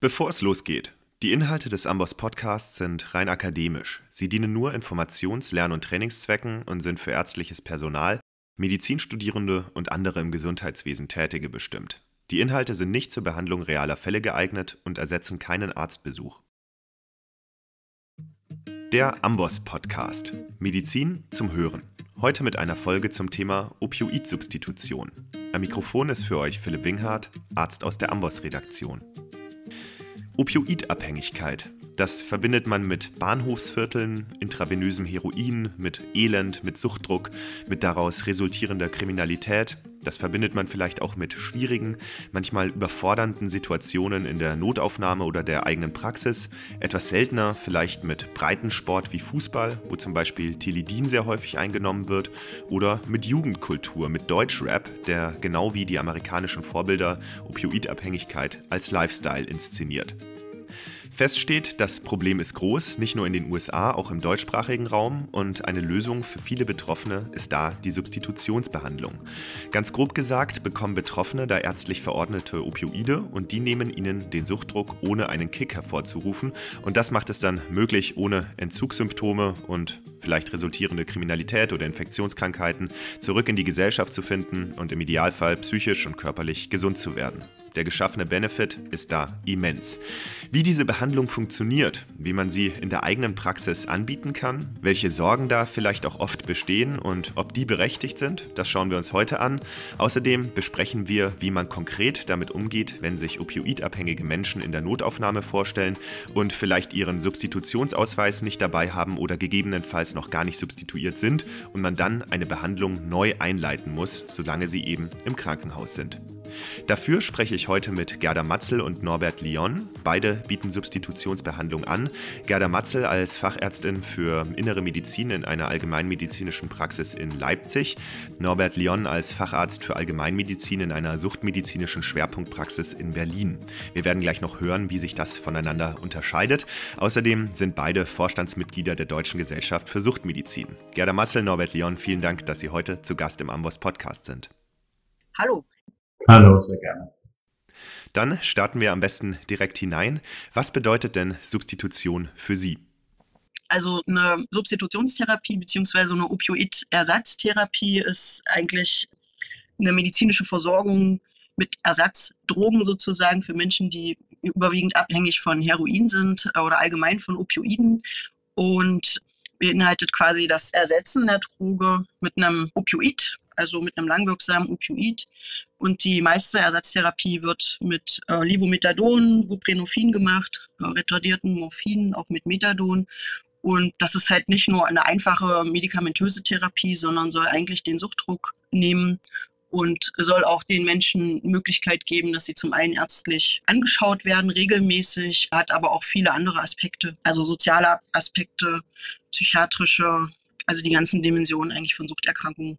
Bevor es losgeht, die Inhalte des Amboss Podcasts sind rein akademisch. Sie dienen nur Informations-, Lern- und Trainingszwecken und sind für ärztliches Personal, Medizinstudierende und andere im Gesundheitswesen Tätige bestimmt. Die Inhalte sind nicht zur Behandlung realer Fälle geeignet und ersetzen keinen Arztbesuch. Der Amboss Podcast. Medizin zum Hören. Heute mit einer Folge zum Thema Opioidsubstitution. Am Mikrofon ist für euch Philipp Winghardt, Arzt aus der Amboss-Redaktion. Opioidabhängigkeit. Das verbindet man mit Bahnhofsvierteln, intravenösem Heroin, mit Elend, mit Suchtdruck, mit daraus resultierender Kriminalität. Das verbindet man vielleicht auch mit schwierigen, manchmal überfordernden Situationen in der Notaufnahme oder der eigenen Praxis. Etwas seltener vielleicht mit Breitensport wie Fußball, wo zum Beispiel Tilidin sehr häufig eingenommen wird, oder mit Jugendkultur, mit Deutschrap, der genau wie die amerikanischen Vorbilder Opioidabhängigkeit als Lifestyle inszeniert. Fest steht, das Problem ist groß, nicht nur in den USA, auch im deutschsprachigen Raum, und eine Lösung für viele Betroffene ist da die Substitutionsbehandlung. Ganz grob gesagt bekommen Betroffene da ärztlich verordnete Opioide und die nehmen ihnen den Suchtdruck ohne einen Kick hervorzurufen, und das macht es dann möglich, ohne Entzugssymptome und vielleicht resultierende Kriminalität oder Infektionskrankheiten zurück in die Gesellschaft zu finden und im Idealfall psychisch und körperlich gesund zu werden. Der geschaffene Benefit ist da immens. Wie diese Behandlung funktioniert, wie man sie in der eigenen Praxis anbieten kann, welche Sorgen da vielleicht auch oft bestehen und ob die berechtigt sind, das schauen wir uns heute an. Außerdem besprechen wir, wie man konkret damit umgeht, wenn sich opioidabhängige Menschen in der Notaufnahme vorstellen und vielleicht ihren Substitutionsausweis nicht dabei haben oder gegebenenfalls noch gar nicht substituiert sind und man dann eine Behandlung neu einleiten muss, solange sie eben im Krankenhaus sind. Dafür spreche ich heute mit Gerda Matzel und Norbert Lyon. Beide bieten Substitutionsbehandlung an. Gerda Matzel als Fachärztin für Innere Medizin in einer allgemeinmedizinischen Praxis in Leipzig. Norbert Lyon als Facharzt für Allgemeinmedizin in einer suchtmedizinischen Schwerpunktpraxis in Berlin. Wir werden gleich noch hören, wie sich das voneinander unterscheidet. Außerdem sind beide Vorstandsmitglieder der Deutschen Gesellschaft für Suchtmedizin. Gerda Matzel, Norbert Lyon, vielen Dank, dass Sie heute zu Gast im Amboss Podcast sind. Hallo. Hallo, sehr gerne. Dann starten wir am besten direkt hinein. Was bedeutet denn Substitution für Sie? Also eine Substitutionstherapie bzw. eine Opioidersatztherapie ist eigentlich eine medizinische Versorgung mit Ersatzdrogen sozusagen für Menschen, die überwiegend abhängig von Heroin sind oder allgemein von Opioiden, und beinhaltet quasi das Ersetzen der Droge mit einem Opioid, also mit einem langwirksamen Opioid. Und die meiste Ersatztherapie wird mit Levometadon, Buprenorphin gemacht, retardierten Morphin, auch mit Methadon. Und das ist halt nicht nur eine einfache medikamentöse Therapie, sondern soll eigentlich den Suchtdruck nehmen und soll auch den Menschen Möglichkeit geben, dass sie zum einen ärztlich angeschaut werden, regelmäßig, hat aber auch viele andere Aspekte, also soziale Aspekte, psychiatrische, also die ganzen Dimensionen eigentlich von Suchterkrankungen.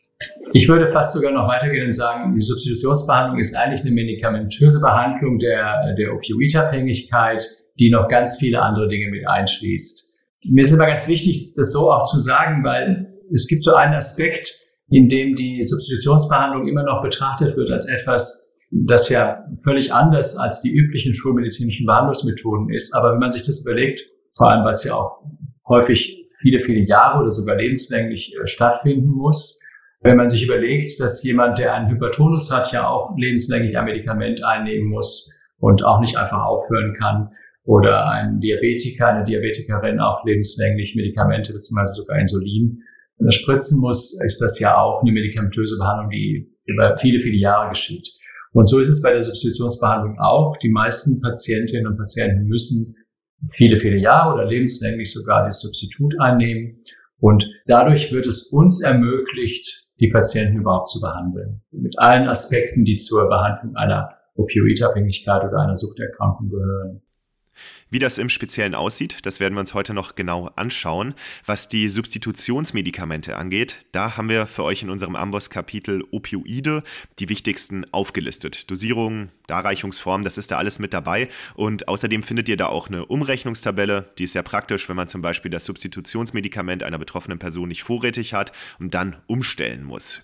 Ich würde fast sogar noch weitergehen und sagen, die Substitutionsbehandlung ist eigentlich eine medikamentöse Behandlung der Opioidabhängigkeit, die noch ganz viele andere Dinge mit einschließt. Mir ist immer ganz wichtig, das so auch zu sagen, weil es gibt so einen Aspekt, in dem die Substitutionsbehandlung immer noch betrachtet wird als etwas, das ja völlig anders als die üblichen schulmedizinischen Behandlungsmethoden ist. Aber wenn man sich das überlegt, vor allem weil es ja auch häufig viele, viele Jahre oder sogar lebenslänglich stattfinden muss, wenn man sich überlegt, dass jemand, der einen Hypertonus hat, ja auch lebenslänglich ein Medikament einnehmen muss und auch nicht einfach aufhören kann, oder ein Diabetiker, eine Diabetikerin auch lebenslänglich Medikamente bzw. sogar Insulin spritzen muss, ist das ja auch eine medikamentöse Behandlung, die über viele, viele Jahre geschieht. Und so ist es bei der Substitutionsbehandlung auch. Die meisten Patientinnen und Patienten müssen viele, viele Jahre oder lebenslänglich sogar das Substitut einnehmen. Und dadurch wird es uns ermöglicht, die Patienten überhaupt zu behandeln. Mit allen Aspekten, die zur Behandlung einer Opioidabhängigkeit oder einer Suchterkrankung gehören. Wie das im Speziellen aussieht, das werden wir uns heute noch genau anschauen. Was die Substitutionsmedikamente angeht, da haben wir für euch in unserem Amboss-Kapitel Opioide die wichtigsten aufgelistet. Dosierungen, Darreichungsformen, das ist da alles mit dabei. Und außerdem findet ihr da auch eine Umrechnungstabelle, die ist sehr praktisch, wenn man zum Beispiel das Substitutionsmedikament einer betroffenen Person nicht vorrätig hat und dann umstellen muss.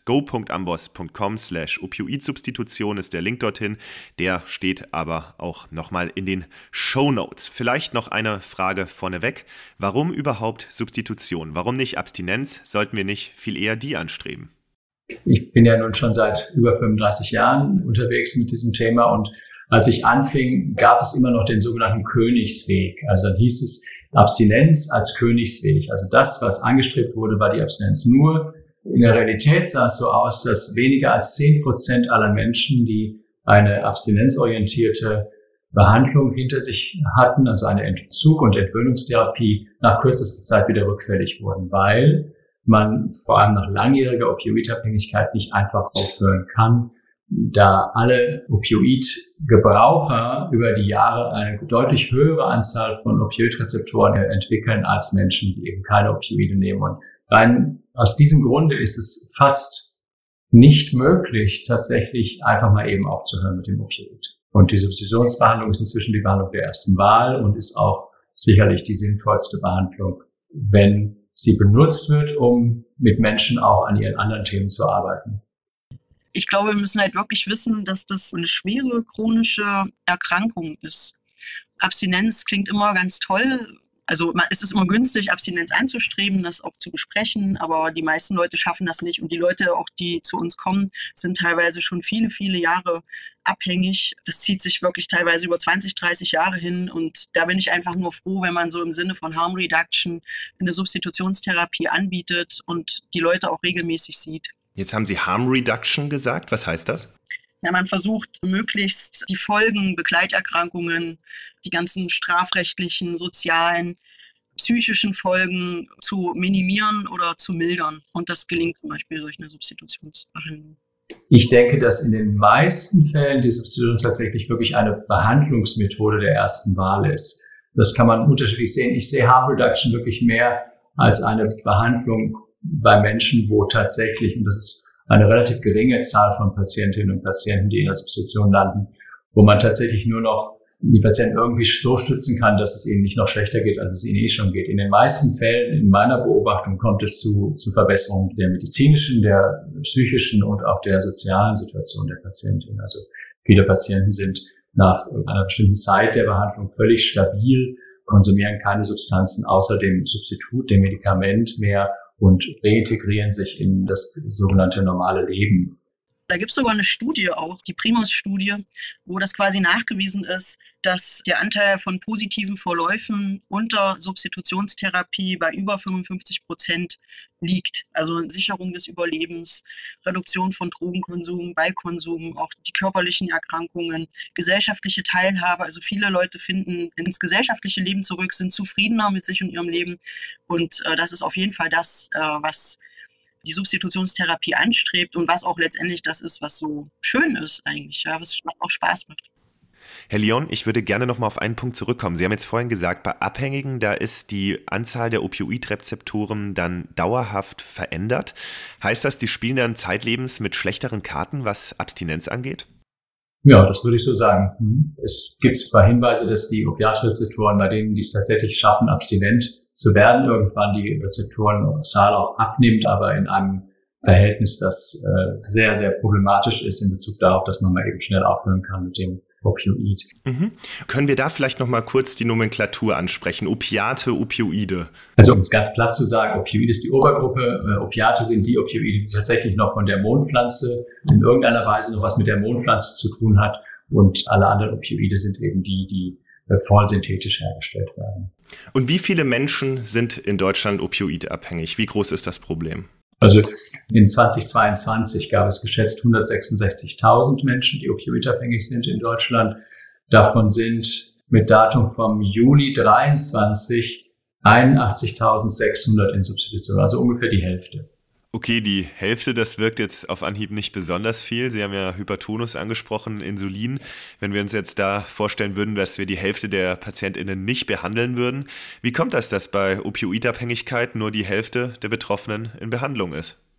go.amboss.com/Opioidsubstitution ist der Link dorthin. Der steht aber auch nochmal in den Shownotes. Vielleicht noch eine Frage vorneweg. Warum überhaupt Substitution? Warum nicht Abstinenz? Sollten wir nicht viel eher die anstreben? Ich bin ja nun schon seit über 35 Jahren unterwegs mit diesem Thema und als ich anfing, gab es immer noch den sogenannten Königsweg. Also dann hieß es Abstinenz als Königsweg. Also das, was angestrebt wurde, war die Abstinenz. Nur in der Realität sah es so aus, dass weniger als 10% aller Menschen, die eine abstinenzorientierte Behandlung hinter sich hatten, also eine Entzug- und Entwöhnungstherapie, nach kürzester Zeit wieder rückfällig wurden, weil man vor allem nach langjähriger Opioidabhängigkeit nicht einfach aufhören kann, da alle Opioidgebraucher über die Jahre eine deutlich höhere Anzahl von Opioidrezeptoren entwickeln als Menschen, die eben keine Opioide nehmen. Und rein aus diesem Grunde ist es fast nicht möglich, tatsächlich einfach mal eben aufzuhören mit dem Opioid. Und die Substitutionsbehandlung ist inzwischen die Behandlung der ersten Wahl und ist auch sicherlich die sinnvollste Behandlung, wenn sie benutzt wird, um mit Menschen auch an ihren anderen Themen zu arbeiten. Ich glaube, wir müssen halt wirklich wissen, dass das eine schwere chronische Erkrankung ist. Abstinenz klingt immer ganz toll. Also es ist immer günstig, Abstinenz anzustreben, das auch zu besprechen, aber die meisten Leute schaffen das nicht. Und die Leute, auch die zu uns kommen, sind teilweise schon viele, viele Jahre abhängig. Das zieht sich wirklich teilweise über 20, 30 Jahre hin. Und da bin ich einfach nur froh, wenn man so im Sinne von Harm Reduction eine Substitutionstherapie anbietet und die Leute auch regelmäßig sieht. Jetzt haben Sie Harm Reduction gesagt. Was heißt das? Ja, man versucht möglichst die Folgen, Begleiterkrankungen, die ganzen strafrechtlichen, sozialen, psychischen Folgen zu minimieren oder zu mildern. Und das gelingt zum Beispiel durch eine Substitutionsbehandlung. Ich denke, dass in den meisten Fällen die Substitution tatsächlich wirklich eine Behandlungsmethode der ersten Wahl ist. Das kann man unterschiedlich sehen. Ich sehe Harm Reduction wirklich mehr als eine Behandlung bei Menschen, wo tatsächlich, und das ist eine relativ geringe Zahl von Patientinnen und Patienten, die in der Substitution landen, wo man tatsächlich nur noch die Patienten irgendwie so stützen kann, dass es ihnen nicht noch schlechter geht, als es ihnen eh schon geht. In den meisten Fällen, in meiner Beobachtung, kommt es zu Verbesserungen der medizinischen, der psychischen und auch der sozialen Situation der Patientin. Also viele Patienten sind nach einer bestimmten Zeit der Behandlung völlig stabil, konsumieren keine Substanzen außer dem Substitut, dem Medikament mehr und reintegrieren sich in das sogenannte normale Leben. Da gibt es sogar eine Studie auch, die Primus-Studie, wo das quasi nachgewiesen ist, dass der Anteil von positiven Verläufen unter Substitutionstherapie bei über 55% liegt. Also Sicherung des Überlebens, Reduktion von Drogenkonsum, Beikonsum, auch die körperlichen Erkrankungen, gesellschaftliche Teilhabe. Also viele Leute finden ins gesellschaftliche Leben zurück, sind zufriedener mit sich und ihrem Leben. Und das ist auf jeden Fall das, was die Substitutionstherapie anstrebt und was auch letztendlich das ist, was so schön ist eigentlich, ja, was auch Spaß macht. Herr Lyon, ich würde gerne noch mal auf einen Punkt zurückkommen. Sie haben jetzt vorhin gesagt, bei Abhängigen, da ist die Anzahl der Opioidrezeptoren dann dauerhaft verändert. Heißt das, die spielen dann zeitlebens mit schlechteren Karten, was Abstinenz angeht? Ja, das würde ich so sagen. Es gibt zwar Hinweise, dass die Opiatrezeptoren, bei denen die es tatsächlich schaffen, abstinent zu werden, irgendwann die Rezeptorenzahl auch abnimmt, aber in einem Verhältnis, das sehr, sehr problematisch ist in Bezug darauf, dass man mal eben schnell aufhören kann mit dem Opioid. Können wir da vielleicht noch mal kurz die Nomenklatur ansprechen? Opiate, Opioide. Also um es ganz platt zu sagen, Opioid ist die Obergruppe, Opiate sind die Opioide, die tatsächlich noch von der Mondpflanze in irgendeiner Weise noch was mit der Mondpflanze zu tun hat, und alle anderen Opioide sind eben die voll synthetisch hergestellt werden. Und wie viele Menschen sind in Deutschland opioidabhängig? Wie groß ist das Problem? Also in 2022 gab es geschätzt 166.000 Menschen, die opioidabhängig sind in Deutschland. Davon sind mit Datum vom Juli 23 81.600 in Substitution, also ungefähr die Hälfte. Okay, die Hälfte, das wirkt jetzt auf Anhieb nicht besonders viel. Sie haben ja Hypertonus angesprochen, Insulin. Wenn wir uns jetzt da vorstellen würden, dass wir die Hälfte der PatientInnen nicht behandeln würden, wie kommt das, dass bei Opioidabhängigkeit nur die Hälfte der Betroffenen in Behandlung ist?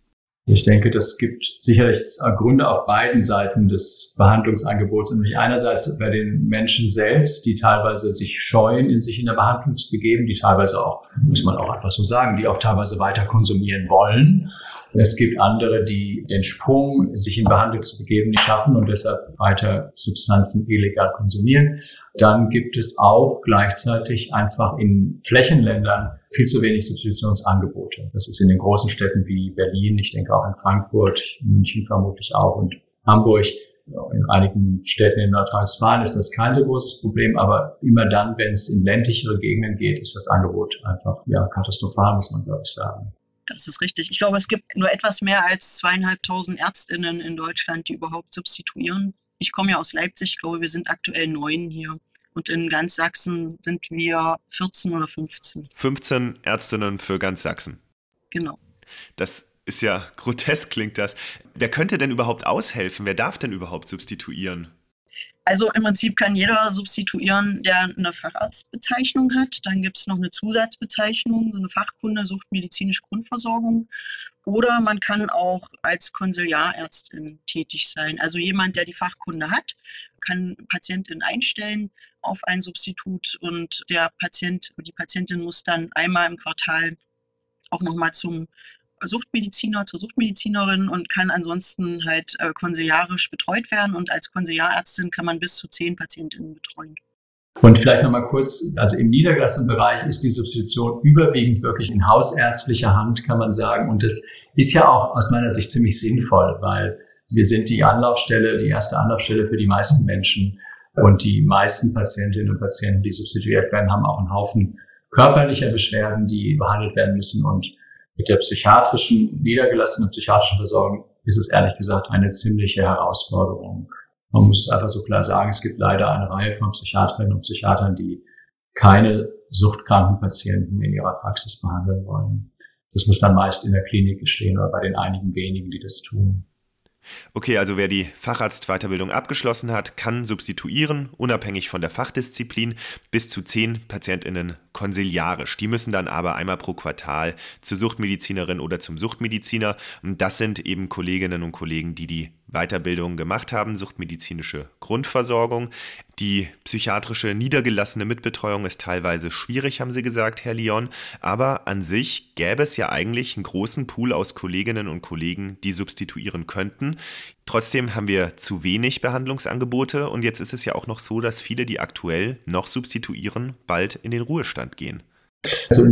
Ich denke, das gibt sicherlich Gründe auf beiden Seiten des Behandlungsangebots. Nämlich einerseits bei den Menschen selbst, die teilweise sich scheuen, sich in der Behandlung zu begeben, die teilweise auch, muss man auch einfach so sagen, die auch teilweise weiter konsumieren wollen. Es gibt andere, die den Sprung, sich in Behandlung zu begeben, nicht schaffen und deshalb weiter Substanzen illegal konsumieren. Dann gibt es auch gleichzeitig einfach in Flächenländern viel zu wenig Substitutionsangebote. Das ist in den großen Städten wie Berlin, ich denke auch in Frankfurt, München vermutlich auch und Hamburg. In einigen Städten in Nordrhein-Westfalen ist das kein so großes Problem, aber immer dann, wenn es in ländlichere Gegenden geht, ist das Angebot einfach katastrophal, muss man glaube ich sagen. Das ist richtig. Ich glaube, es gibt nur etwas mehr als 2.500 ÄrztInnen in Deutschland, die überhaupt substituieren. Ich komme ja aus Leipzig, ich glaube, wir sind aktuell 9 hier. Und in ganz Sachsen sind wir 14 oder 15. 15 Ärztinnen für ganz Sachsen. Genau. Das ist ja grotesk, klingt das. Wer könnte denn überhaupt aushelfen? Wer darf denn überhaupt substituieren? Also im Prinzip kann jeder substituieren, der eine Facharztbezeichnung hat. Dann gibt es noch eine Zusatzbezeichnung, so eine Fachkunde, suchtmedizinische Grundversorgung. Oder man kann auch als Konsiliarärztin tätig sein. Also jemand, der die Fachkunde hat, kann Patientin einstellen auf ein Substitut und der Patient, die Patientin muss dann einmal im Quartal auch nochmal zum Suchtmediziner, zur Suchtmedizinerin und kann ansonsten halt konsiliarisch betreut werden. Und als Konsiliarärztin kann man bis zu 10 Patientinnen betreuen. Und vielleicht nochmal kurz, also im niedergelassenen Bereich ist die Substitution überwiegend wirklich in hausärztlicher Hand, kann man sagen. Und das ist ja auch aus meiner Sicht ziemlich sinnvoll, weil wir sind die Anlaufstelle, die erste Anlaufstelle für die meisten Menschen. Und die meisten Patientinnen und Patienten, die substituiert werden, haben auch einen Haufen körperlicher Beschwerden, die behandelt werden müssen. Und mit der niedergelassenen psychiatrischen Versorgung ist es ehrlich gesagt eine ziemliche Herausforderung. Man muss es einfach so klar sagen, es gibt leider eine Reihe von Psychiaterinnen und Psychiatern, die keine suchtkranken Patienten in ihrer Praxis behandeln wollen. Das muss dann meist in der Klinik geschehen oder bei den einigen wenigen, die das tun. Okay, also wer die Facharztweiterbildung abgeschlossen hat, kann substituieren, unabhängig von der Fachdisziplin, bis zu 10 PatientInnen konsiliarisch. Die müssen dann aber einmal pro Quartal zur Suchtmedizinerin oder zum Suchtmediziner. Und das sind eben Kolleginnen und Kollegen, die Weiterbildung gemacht haben, suchtmedizinische Grundversorgung. Die psychiatrische niedergelassene Mitbetreuung ist teilweise schwierig, haben Sie gesagt, Herr Lyon. Aber an sich gäbe es ja eigentlich einen großen Pool aus Kolleginnen und Kollegen, die substituieren könnten. Trotzdem haben wir zu wenig Behandlungsangebote und jetzt ist es ja auch noch so, dass viele, die aktuell noch substituieren, bald in den Ruhestand gehen. Also in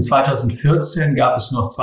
2014 gab es noch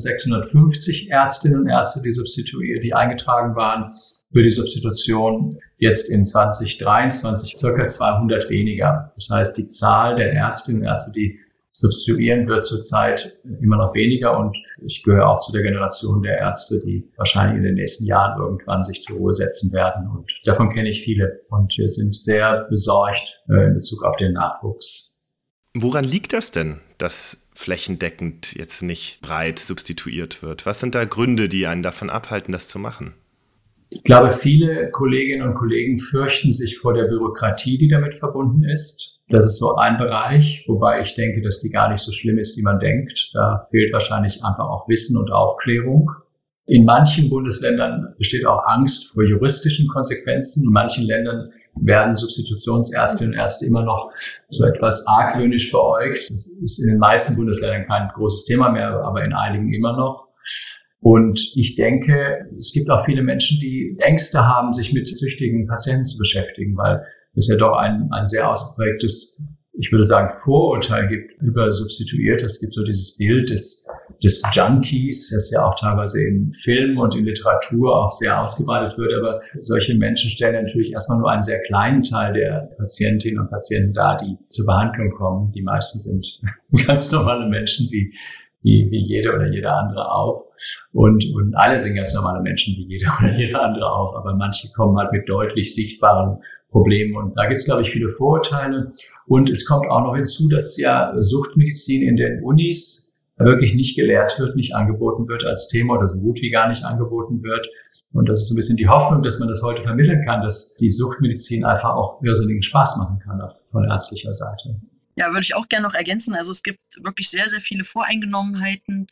2650 Ärztinnen und Ärzte, die eingetragen waren für die Substitution. Jetzt in 2023 circa 200 weniger. Das heißt, die Zahl der Ärztinnen und Ärzte, die substituieren, wird zurzeit immer noch weniger und ich gehöre auch zu der Generation der Ärzte, die wahrscheinlich in den nächsten Jahren irgendwann sich zur Ruhe setzen werden und davon kenne ich viele und wir sind sehr besorgt in Bezug auf den Nachwuchs. Woran liegt das denn, dass flächendeckend jetzt nicht breit substituiert wird? Was sind da Gründe, die einen davon abhalten, das zu machen? Ich glaube, viele Kolleginnen und Kollegen fürchten sich vor der Bürokratie, die damit verbunden ist. Das ist so ein Bereich, wobei ich denke, dass die gar nicht so schlimm ist, wie man denkt. Da fehlt wahrscheinlich einfach auch Wissen und Aufklärung. In manchen Bundesländern besteht auch Angst vor juristischen Konsequenzen. In manchen Ländern werden Substitutionsärztinnen und Ärzte immer noch so etwas argwöhnisch beäugt. Das ist in den meisten Bundesländern kein großes Thema mehr, aber in einigen immer noch. Und ich denke, es gibt auch viele Menschen, die Ängste haben, sich mit süchtigen Patienten zu beschäftigen, weil es ja doch ein sehr ausgeprägtes, ich würde sagen, Vorurteil gibt über Substituierte. Es gibt so dieses Bild des Junkies, das ja auch teilweise in Filmen und in Literatur auch sehr ausgebreitet wird. Aber solche Menschen stellen natürlich erstmal nur einen sehr kleinen Teil der Patientinnen und Patienten dar, die zur Behandlung kommen. Die meisten sind ganz normale Menschen, wie jeder oder jeder andere auch. Und alle sind ganz normale Menschen, wie jeder oder jeder andere auch. Aber manche kommen halt mit deutlich sichtbaren Problemen. Und da gibt es, glaube ich, viele Vorurteile. Und es kommt auch noch hinzu, dass ja Suchtmedizin in den Unis wirklich nicht gelehrt wird, nicht angeboten wird als Thema oder so gut wie gar nicht angeboten wird. Und das ist so ein bisschen die Hoffnung, dass man das heute vermitteln kann, dass die Suchtmedizin einfach auch irrsinnigen Spaß machen kann von ärztlicher Seite. Ja, würde ich auch gerne noch ergänzen. Also es gibt wirklich sehr, sehr viele Voreingenommenheiten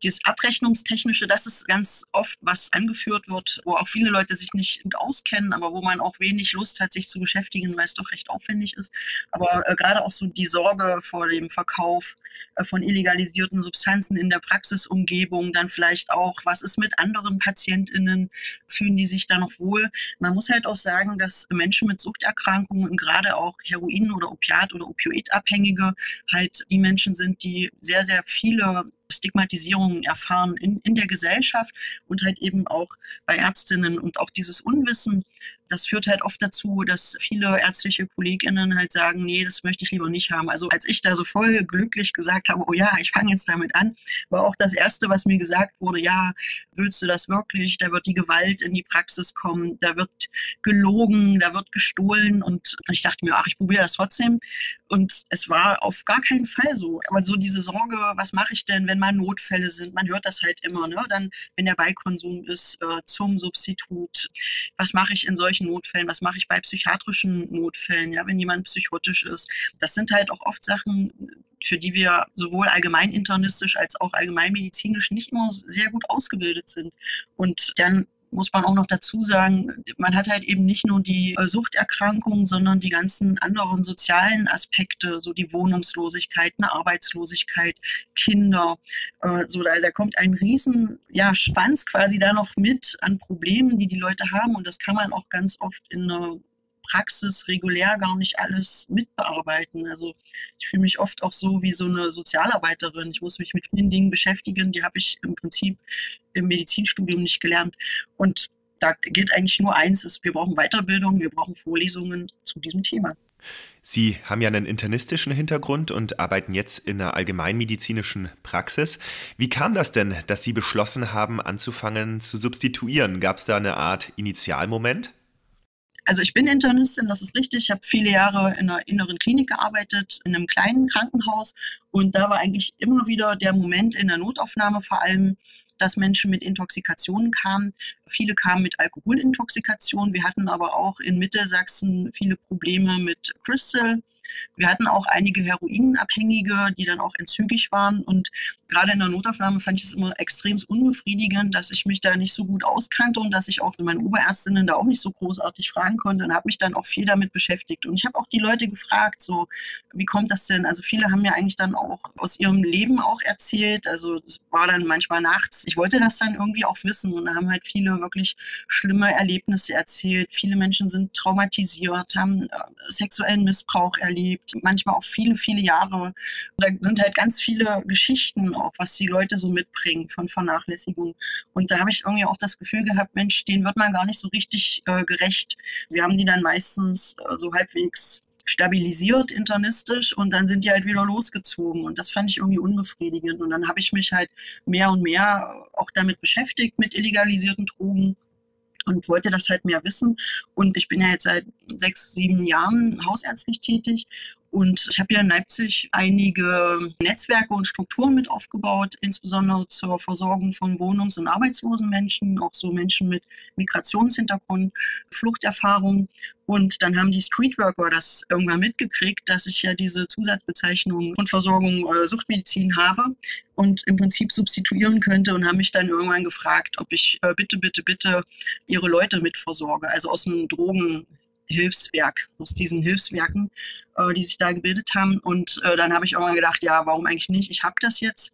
dieses Abrechnungstechnische, das ist ganz oft, was angeführt wird, wo auch viele Leute sich nicht gut auskennen, aber wo man auch wenig Lust hat, sich zu beschäftigen, weil es doch recht aufwendig ist. Aber gerade auch so die Sorge vor dem Verkauf von illegalisierten Substanzen in der Praxisumgebung, dann vielleicht auch, was ist mit anderen PatientInnen, fühlen die sich da noch wohl? Man muss halt auch sagen, dass Menschen mit Suchterkrankungen und gerade auch Heroin- oder Opiat- oder Opioidabhängige halt die Menschen sind, die sehr, sehr viele Stigmatisierungen erfahren in der Gesellschaft und halt eben auch bei Ärztinnen und auch dieses Unwissen. Das führt halt oft dazu, dass viele ärztliche KollegInnen halt sagen, nee, das möchte ich lieber nicht haben. Also als ich da so voll glücklich gesagt habe, oh ja, ich fange jetzt damit an, war auch das Erste, was mir gesagt wurde, ja, willst du das wirklich? Da wird die Gewalt in die Praxis kommen, da wird gelogen, da wird gestohlen und ich dachte mir, ach, ich probiere das trotzdem. Und es war auf gar keinen Fall so. Aber so diese Sorge, was mache ich denn, wenn mal Notfälle sind? Man hört das halt immer, ne? Dann, wenn der Beikonsum ist zum Substitut. Was mache ich in solchen Notfällen? Was mache ich bei psychiatrischen Notfällen? Ja, wenn jemand psychotisch ist. Das sind halt auch oft Sachen, für die wir sowohl allgemein internistisch als auch allgemeinmedizinisch nicht immer sehr gut ausgebildet sind. Und dann muss man auch noch dazu sagen, man hat halt eben nicht nur die Suchterkrankungen, sondern die ganzen anderen sozialen Aspekte, so die Wohnungslosigkeit, eine Arbeitslosigkeit, Kinder. So, da kommt ein riesen Schwanz quasi da noch mit an Problemen, die die Leute haben. Und das kann man auch ganz oft in einer Praxis regulär gar nicht alles mitbearbeiten. Also ich fühle mich oft auch so wie so eine Sozialarbeiterin. Ich muss mich mit vielen Dingen beschäftigen, die habe ich im Prinzip im Medizinstudium nicht gelernt. Und da gilt eigentlich nur eins, ist, wir brauchen Weiterbildung, wir brauchen Vorlesungen zu diesem Thema. Sie haben ja einen internistischen Hintergrund und arbeiten jetzt in einer allgemeinmedizinischen Praxis. Wie kam das denn, dass Sie beschlossen haben, anzufangen zu substituieren? Gab es da eine Art Initialmoment? Also ich bin Internistin, das ist richtig. Ich habe viele Jahre in einer inneren Klinik gearbeitet, in einem kleinen Krankenhaus. Und da war eigentlich immer wieder der Moment in der Notaufnahme vor allem, dass Menschen mit Intoxikationen kamen. Viele kamen mit Alkoholintoxikation. Wir hatten aber auch in Mittelsachsen viele Probleme mit Crystal. Wir hatten auch einige Heroinabhängige, die dann auch entzügig waren. Und gerade in der Notaufnahme fand ich es immer extrem unbefriedigend, dass ich mich da nicht so gut auskannte und dass ich auch meine Oberärztinnen da auch nicht so großartig fragen konnte und habe mich dann auch viel damit beschäftigt. Und ich habe auch die Leute gefragt, so, wie kommt das denn? Also viele haben mir eigentlich dann auch aus ihrem Leben auch erzählt. Also es war dann manchmal nachts. Ich wollte das dann irgendwie auch wissen und da haben halt viele wirklich schlimme Erlebnisse erzählt. Viele Menschen sind traumatisiert, haben sexuellen Missbrauch erlebt, manchmal auch viele, viele Jahre. Da sind halt ganz viele Geschichten auch, was die Leute so mitbringen von Vernachlässigung. Und da habe ich irgendwie auch das Gefühl gehabt, Mensch, denen wird man gar nicht so richtig gerecht. Wir haben die dann meistens so halbwegs stabilisiert internistisch und dann sind die halt wieder losgezogen und das fand ich irgendwie unbefriedigend. Und dann habe ich mich halt mehr und mehr auch damit beschäftigt, mit illegalisierten Drogen und wollte das halt mehr wissen. Und ich bin ja jetzt seit 6, 7 Jahren hausärztlich tätig. Und ich habe hier in Leipzig einige Netzwerke und Strukturen mit aufgebaut, insbesondere zur Versorgung von wohnungs- und arbeitslosen Menschen, auch so Menschen mit Migrationshintergrund, Fluchterfahrung. Und dann haben die Streetworker das irgendwann mitgekriegt, dass ich ja diese Zusatzbezeichnung Grundversorgung Suchtmedizin habe und im Prinzip substituieren könnte und haben mich dann irgendwann gefragt, ob ich bitte ihre Leute mitversorge, also aus dem Drogenhilfswerk, aus diesen Hilfswerken, die sich da gebildet haben. Und dann habe ich irgendwann gedacht, ja, warum eigentlich nicht? Ich habe das jetzt.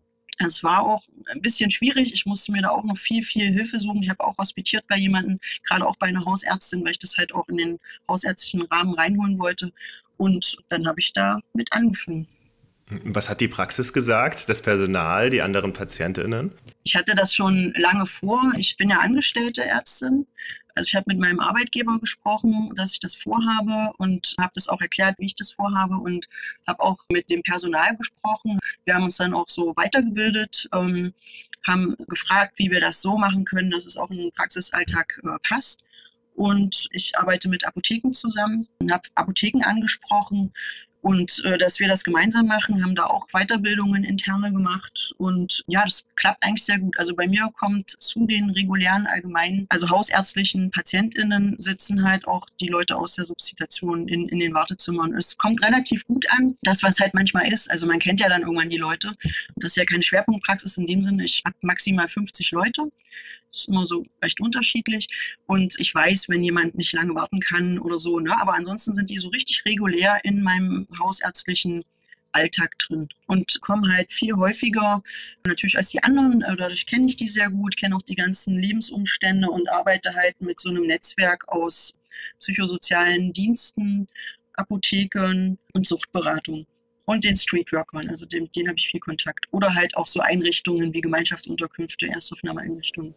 Es war auch ein bisschen schwierig. Ich musste mir da auch noch viel, viel Hilfe suchen. Ich habe auch hospitiert bei jemandem, gerade auch bei einer Hausärztin, weil ich das halt auch in den hausärztlichen Rahmen reinholen wollte. Und dann habe ich da mit angefangen. Was hat die Praxis gesagt, das Personal, die anderen PatientInnen? Ich hatte das schon lange vor. Ich bin ja angestellte Ärztin. Also ich habe mit meinem Arbeitgeber gesprochen, dass ich das vorhabe und habe das auch erklärt, wie ich das vorhabe und habe auch mit dem Personal gesprochen. Wir haben uns dann auch so weitergebildet, haben gefragt, wie wir das so machen können, dass es auch in den Praxisalltag passt. Und ich arbeite mit Apotheken zusammen und habe Apotheken angesprochen Und dass wir das gemeinsam machen, haben da auch Weiterbildungen interne gemacht. Und ja, das klappt eigentlich sehr gut. Also bei mir kommt zu den regulären allgemeinen, also hausärztlichen PatientInnen sitzen halt auch die Leute aus der Substitution in den Wartezimmern. Es kommt relativ gut an, das was halt manchmal ist. Also man kennt ja dann irgendwann die Leute. Das ist ja keine Schwerpunktpraxis in dem Sinne. Ich habe maximal 50 Leute. Das ist immer so recht unterschiedlich. Und ich weiß, wenn jemand nicht lange warten kann oder so, ne? Aber ansonsten sind die so richtig regulär in meinem hausärztlichen Alltag drin und kommen halt viel häufiger natürlich als die anderen. Dadurch kenne ich die sehr gut, kenne auch die ganzen Lebensumstände und arbeite halt mit so einem Netzwerk aus psychosozialen Diensten, Apotheken und Suchtberatung. Und den Streetworkern, also denen habe ich viel Kontakt. Oder halt auch so Einrichtungen wie Gemeinschaftsunterkünfte, Erstaufnahmeeinrichtungen.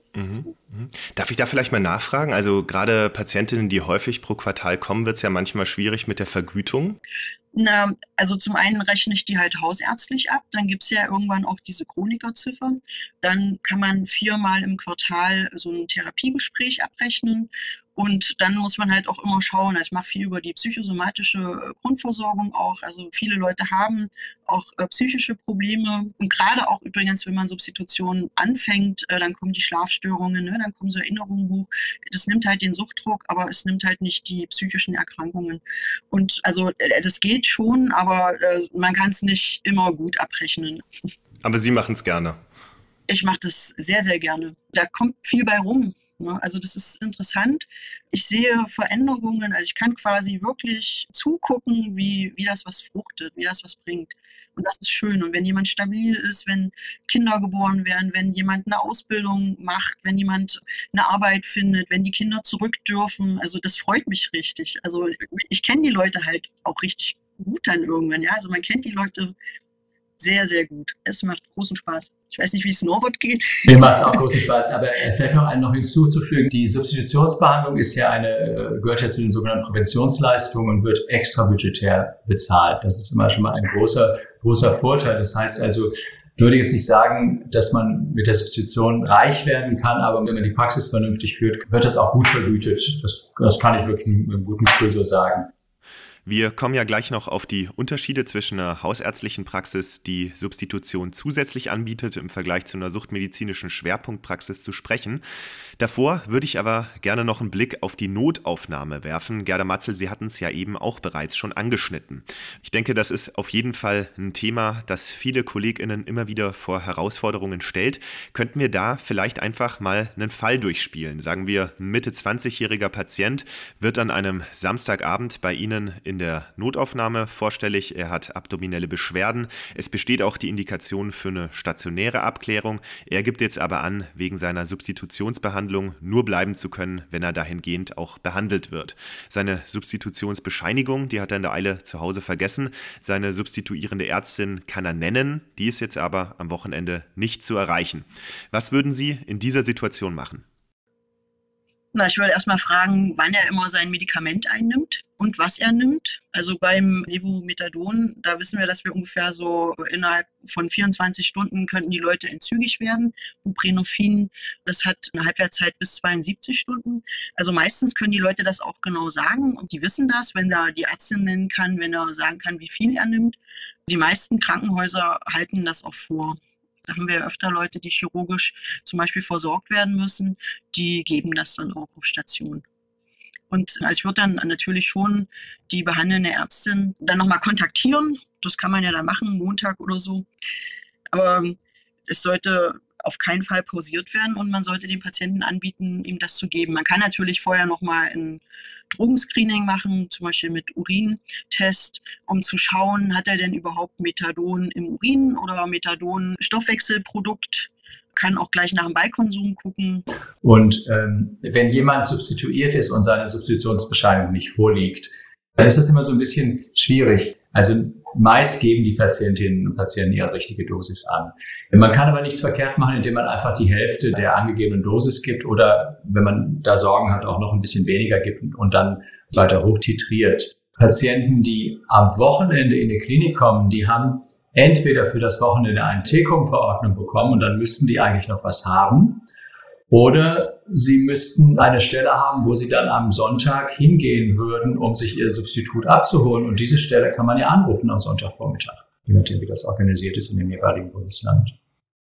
Darf ich da vielleicht mal nachfragen? Also gerade Patientinnen, die häufig pro Quartal kommen, wird es ja manchmal schwierig mit der Vergütung. Na, also zum einen rechne ich die halt hausärztlich ab, dann gibt es ja irgendwann auch diese Chronikerziffer. Dann kann man 4-mal im Quartal so ein Therapiegespräch abrechnen. Und dann muss man halt auch immer schauen, also ich mache viel über die psychosomatische Grundversorgung auch. Also viele Leute haben auch psychische Probleme. Und gerade auch übrigens, wenn man Substitution anfängt, dann kommen die Schlafstörungen, ne? Dann kommen so Erinnerungen hoch. Das nimmt halt den Suchtdruck, aber es nimmt halt nicht die psychischen Erkrankungen. Und also das geht schon, aber man kann es nicht immer gut abrechnen. Aber Sie machen es gerne. Ich mache das sehr, sehr gerne. Da kommt viel bei rum. Also das ist interessant. Ich sehe Veränderungen, also ich kann quasi wirklich zugucken, wie das was fruchtet, wie das was bringt. Und das ist schön. Und wenn jemand stabil ist, wenn Kinder geboren werden, wenn jemand eine Ausbildung macht, wenn jemand eine Arbeit findet, wenn die Kinder zurück dürfen, also das freut mich richtig. Also ich kenne die Leute halt auch richtig gut dann irgendwann, ja. Also man kennt die Leute sehr, sehr gut. Es macht großen Spaß. Ich weiß nicht, wie es Norbert geht. Mir macht es auch großen Spaß, aber vielleicht noch hinzuzufügen, die Substitutionsbehandlung ist ja gehört ja zu den sogenannten Präventionsleistungen und wird extra budgetär bezahlt. Das ist zum Beispiel mal ein großer Vorteil. Das heißt also, ich würde jetzt nicht sagen, dass man mit der Substitution reich werden kann, aber wenn man die Praxis vernünftig führt, wird das auch gut vergütet. Das kann ich wirklich mit einem guten Gefühl so sagen. Wir kommen ja gleich noch auf die Unterschiede zwischen einer hausärztlichen Praxis, die Substitution zusätzlich anbietet, im Vergleich zu einer suchtmedizinischen Schwerpunktpraxis zu sprechen. Davor würde ich aber gerne noch einen Blick auf die Notaufnahme werfen. Gerda Matzel, Sie hatten es ja eben auch bereits schon angeschnitten. Ich denke, das ist auf jeden Fall ein Thema, das viele KollegInnen immer wieder vor Herausforderungen stellt. Könnten wir da vielleicht einfach mal einen Fall durchspielen? Sagen wir, ein Mitte-20-jähriger Patient wird an einem Samstagabend bei Ihnen in der Notaufnahme vorstellig. Er hat abdominelle Beschwerden. Es besteht auch die Indikation für eine stationäre Abklärung. Er gibt jetzt aber an, wegen seiner Substitutionsbehandlung nur bleiben zu können, wenn er dahingehend auch behandelt wird. Seine Substitutionsbescheinigung, die hat er in der Eile zu Hause vergessen. Seine substituierende Ärztin kann er nennen, die ist jetzt aber am Wochenende nicht zu erreichen. Was würden Sie in dieser Situation machen? Na, ich würde erstmal fragen, wann er immer sein Medikament einnimmt und was er nimmt. Also beim Levomethadon, da wissen wir, dass wir ungefähr so innerhalb von 24 Stunden könnten die Leute entzügig werden. Buprenorphin, das hat eine Halbwertszeit bis 72 Stunden. Also meistens können die Leute das auch genau sagen und die wissen das, wenn er die Ärztin nennen kann, wenn er sagen kann, wie viel er nimmt. Die meisten Krankenhäuser halten das auch vor. Da haben wir öfter Leute, die chirurgisch zum Beispiel versorgt werden müssen, die geben das dann auch auf Station. Und also ich würde dann natürlich schon die behandelnde Ärztin dann nochmal kontaktieren. Das kann man ja dann machen, Montag oder so. Aber es sollte auf keinen Fall pausiert werden und man sollte dem Patienten anbieten, ihm das zu geben. Man kann natürlich vorher nochmal ein Drogenscreening machen, zum Beispiel mit Urintest, um zu schauen, hat er denn überhaupt Methadon im Urin oder Methadon-Stoffwechselprodukt. Kann auch gleich nach dem Beikonsum gucken. Und wenn jemand substituiert ist und seine Substitutionsbescheinigung nicht vorliegt, dann ist das immer so ein bisschen schwierig. Also meist geben die Patientinnen und Patienten ihre richtige Dosis an. Man kann aber nichts verkehrt machen, indem man einfach die Hälfte der angegebenen Dosis gibt oder, wenn man da Sorgen hat, auch noch ein bisschen weniger gibt und dann weiter hochtitriert. Patienten, die am Wochenende in die Klinik kommen, die haben entweder für das Wochenende eine TECOM-Verordnung bekommen und dann müssten die eigentlich noch was haben. Oder Sie müssten eine Stelle haben, wo Sie dann am Sonntag hingehen würden, um sich Ihr Substitut abzuholen. Und diese Stelle kann man ja anrufen am Sonntagvormittag, je nachdem, wie das organisiert ist in dem jeweiligen Bundesland.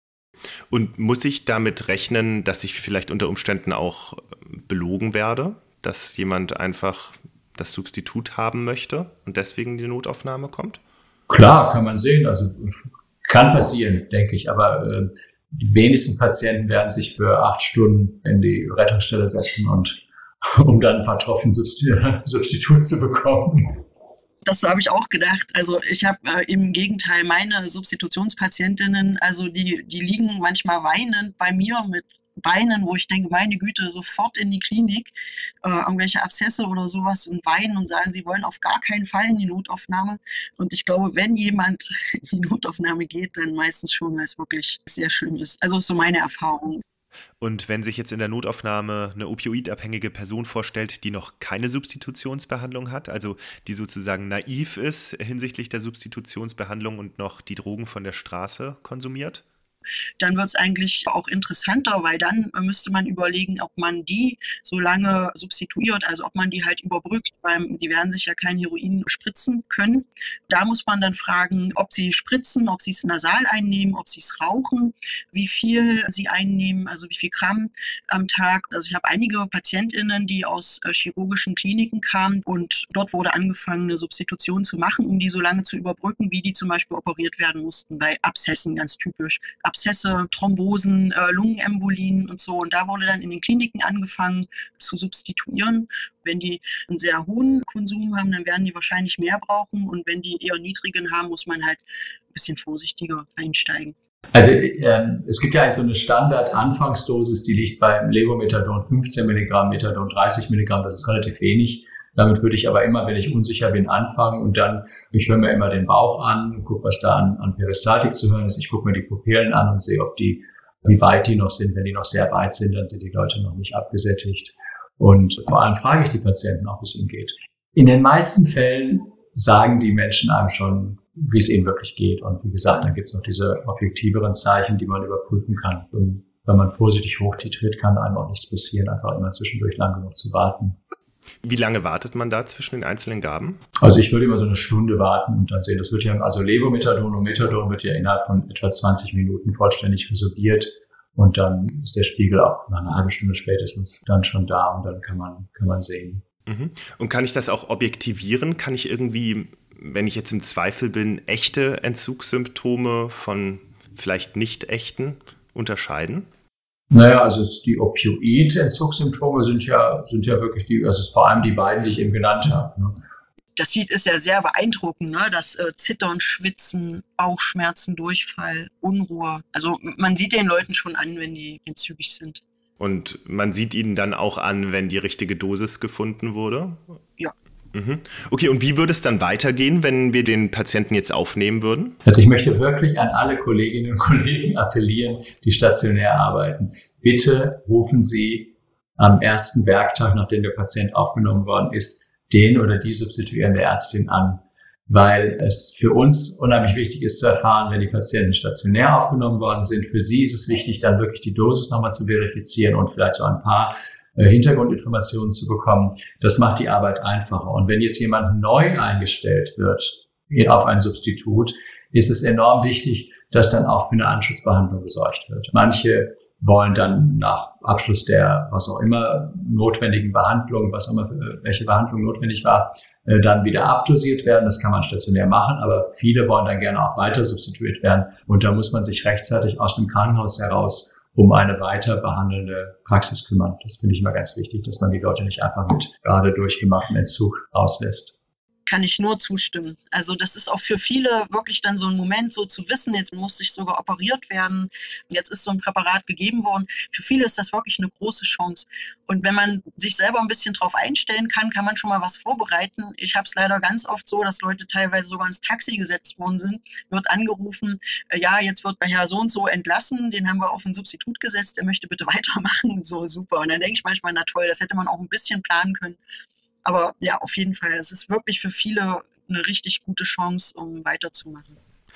Und muss ich damit rechnen, dass ich vielleicht unter Umständen auch belogen werde, dass jemand einfach das Substitut haben möchte und deswegen in die Notaufnahme kommt? Klar, kann man sehen. Also kann passieren, denke ich. Aber die wenigsten Patienten werden sich für 8 Stunden in die Rettungsstelle setzen und um dann ein paar Tropfen Substitut zu bekommen. Das habe ich auch gedacht. Also ich habe im Gegenteil meine Substitutionspatientinnen, also die liegen manchmal weinend bei mir mit Beinen, wo ich denke, meine Güte, sofort in die Klinik, irgendwelche Abszesse oder sowas und weinen und sagen, sie wollen auf gar keinen Fall in die Notaufnahme. Und ich glaube, wenn jemand in die Notaufnahme geht, dann meistens schon, weil es wirklich sehr schlimm ist. Also ist so meine Erfahrung. Und wenn sich jetzt in der Notaufnahme eine opioidabhängige Person vorstellt, die noch keine Substitutionsbehandlung hat, also die sozusagen naiv ist hinsichtlich der Substitutionsbehandlung und noch die Drogen von der Straße konsumiert? Dann wird es eigentlich auch interessanter, weil dann müsste man überlegen, ob man die so lange substituiert, also ob man die halt überbrückt, weil die werden sich ja kein Heroin spritzen können. Da muss man dann fragen, ob sie spritzen, ob sie es nasal einnehmen, ob sie es rauchen, wie viel sie einnehmen, also wie viel Gramm am Tag. Also ich habe einige PatientInnen, die aus chirurgischen Kliniken kamen und dort wurde angefangen, eine Substitution zu machen, um die so lange zu überbrücken, wie die zum Beispiel operiert werden mussten, bei Abszessen ganz typisch. Abszesse, Thrombosen, Lungenembolien und so. Und da wurde dann in den Kliniken angefangen zu substituieren. Wenn die einen sehr hohen Konsum haben, dann werden die wahrscheinlich mehr brauchen. Und wenn die eher niedrigen haben, muss man halt ein bisschen vorsichtiger einsteigen. Also es gibt ja eigentlich so eine Standard-Anfangsdosis, die liegt beim Levomethadon 15 Milligramm, Methadon 30 Milligramm, das ist relativ wenig. Damit würde ich aber immer, wenn ich unsicher bin, anfangen und dann, ich höre mir immer den Bauch an, gucke, was da an Peristaltik zu hören ist. Ich gucke mir die Pupillen an und sehe, wie weit die noch sind. Wenn die noch sehr weit sind, dann sind die Leute noch nicht abgesättigt. Und vor allem frage ich die Patienten auch, wie es ihnen geht. In den meisten Fällen sagen die Menschen einem schon, wie es ihnen wirklich geht. Und wie gesagt, dann gibt es noch diese objektiveren Zeichen, die man überprüfen kann. Und wenn man vorsichtig hochtitriert, kann einem auch nichts passieren, einfach immer zwischendurch lang genug zu warten. Wie lange wartet man da zwischen den einzelnen Gaben? Also ich würde immer so eine Stunde warten und dann sehen. Das wird ja, also Levomethadon und Methadon wird ja innerhalb von etwa 20 Minuten vollständig resorbiert und dann ist der Spiegel auch nach einer halben Stunde spätestens dann schon da und dann kann man sehen. Mhm. Und kann ich das auch objektivieren? Kann ich irgendwie, wenn ich jetzt im Zweifel bin, echte Entzugssymptome von vielleicht nicht echten unterscheiden? Naja, also die Opioid-Entzugssymptome sind ja wirklich vor allem die beiden, die ich eben genannt habe. Ne? Das ist ja sehr beeindruckend, ne? Das Zittern, Schwitzen, Bauchschmerzen, Durchfall, Unruhe. Also man sieht den Leuten schon an, wenn die entzügig sind. Und man sieht ihnen dann auch an, wenn die richtige Dosis gefunden wurde? Ja. Mhm. Okay, und wie würde es dann weitergehen, wenn wir den Patienten jetzt aufnehmen würden? Also ich möchte wirklich an alle Kolleginnen und Kollegen appellieren, die stationär arbeiten. Bitte rufen Sie am ersten Werktag, nachdem der Patient aufgenommen worden ist, den oder die substituierende Ärztin an, weil es für uns unheimlich wichtig ist zu erfahren, wenn die Patienten stationär aufgenommen worden sind. Für sie ist es wichtig, dann wirklich die Dosis nochmal zu verifizieren und vielleicht so ein paar Hintergrundinformationen zu bekommen. Das macht die Arbeit einfacher. Und wenn jetzt jemand neu eingestellt wird auf ein Substitut, ist es enorm wichtig, dass dann auch für eine Anschlussbehandlung gesorgt wird. Manche wollen dann nach Abschluss der, was auch immer, notwendigen Behandlung, was auch immer, welche Behandlung notwendig war, dann wieder abdosiert werden. Das kann man stationär machen, aber viele wollen dann gerne auch weiter substituiert werden. Und da muss man sich rechtzeitig aus dem Krankenhaus heraus um eine weiter behandelnde Praxis kümmern. Das finde ich immer ganz wichtig, dass man die Leute nicht einfach mit gerade durchgemachtem Entzug rauslässt. Kann ich nur zustimmen. Also das ist auch für viele wirklich dann so ein Moment, so zu wissen, jetzt muss ich sogar operiert werden, jetzt ist so ein Präparat gegeben worden. Für viele ist das wirklich eine große Chance. Und wenn man sich selber ein bisschen drauf einstellen kann, kann man schon mal was vorbereiten. Ich habe es leider ganz oft so, dass Leute teilweise sogar ins Taxi gesetzt worden sind, wird angerufen, ja, jetzt wird bei Herr so und so entlassen, den haben wir auf ein Substitut gesetzt, der möchte bitte weitermachen. So, super. Und dann denke ich manchmal, na toll, das hätte man auch ein bisschen planen können. Aber ja, auf jeden Fall, es ist wirklich für viele eine richtig gute Chance, um weiterzumachen.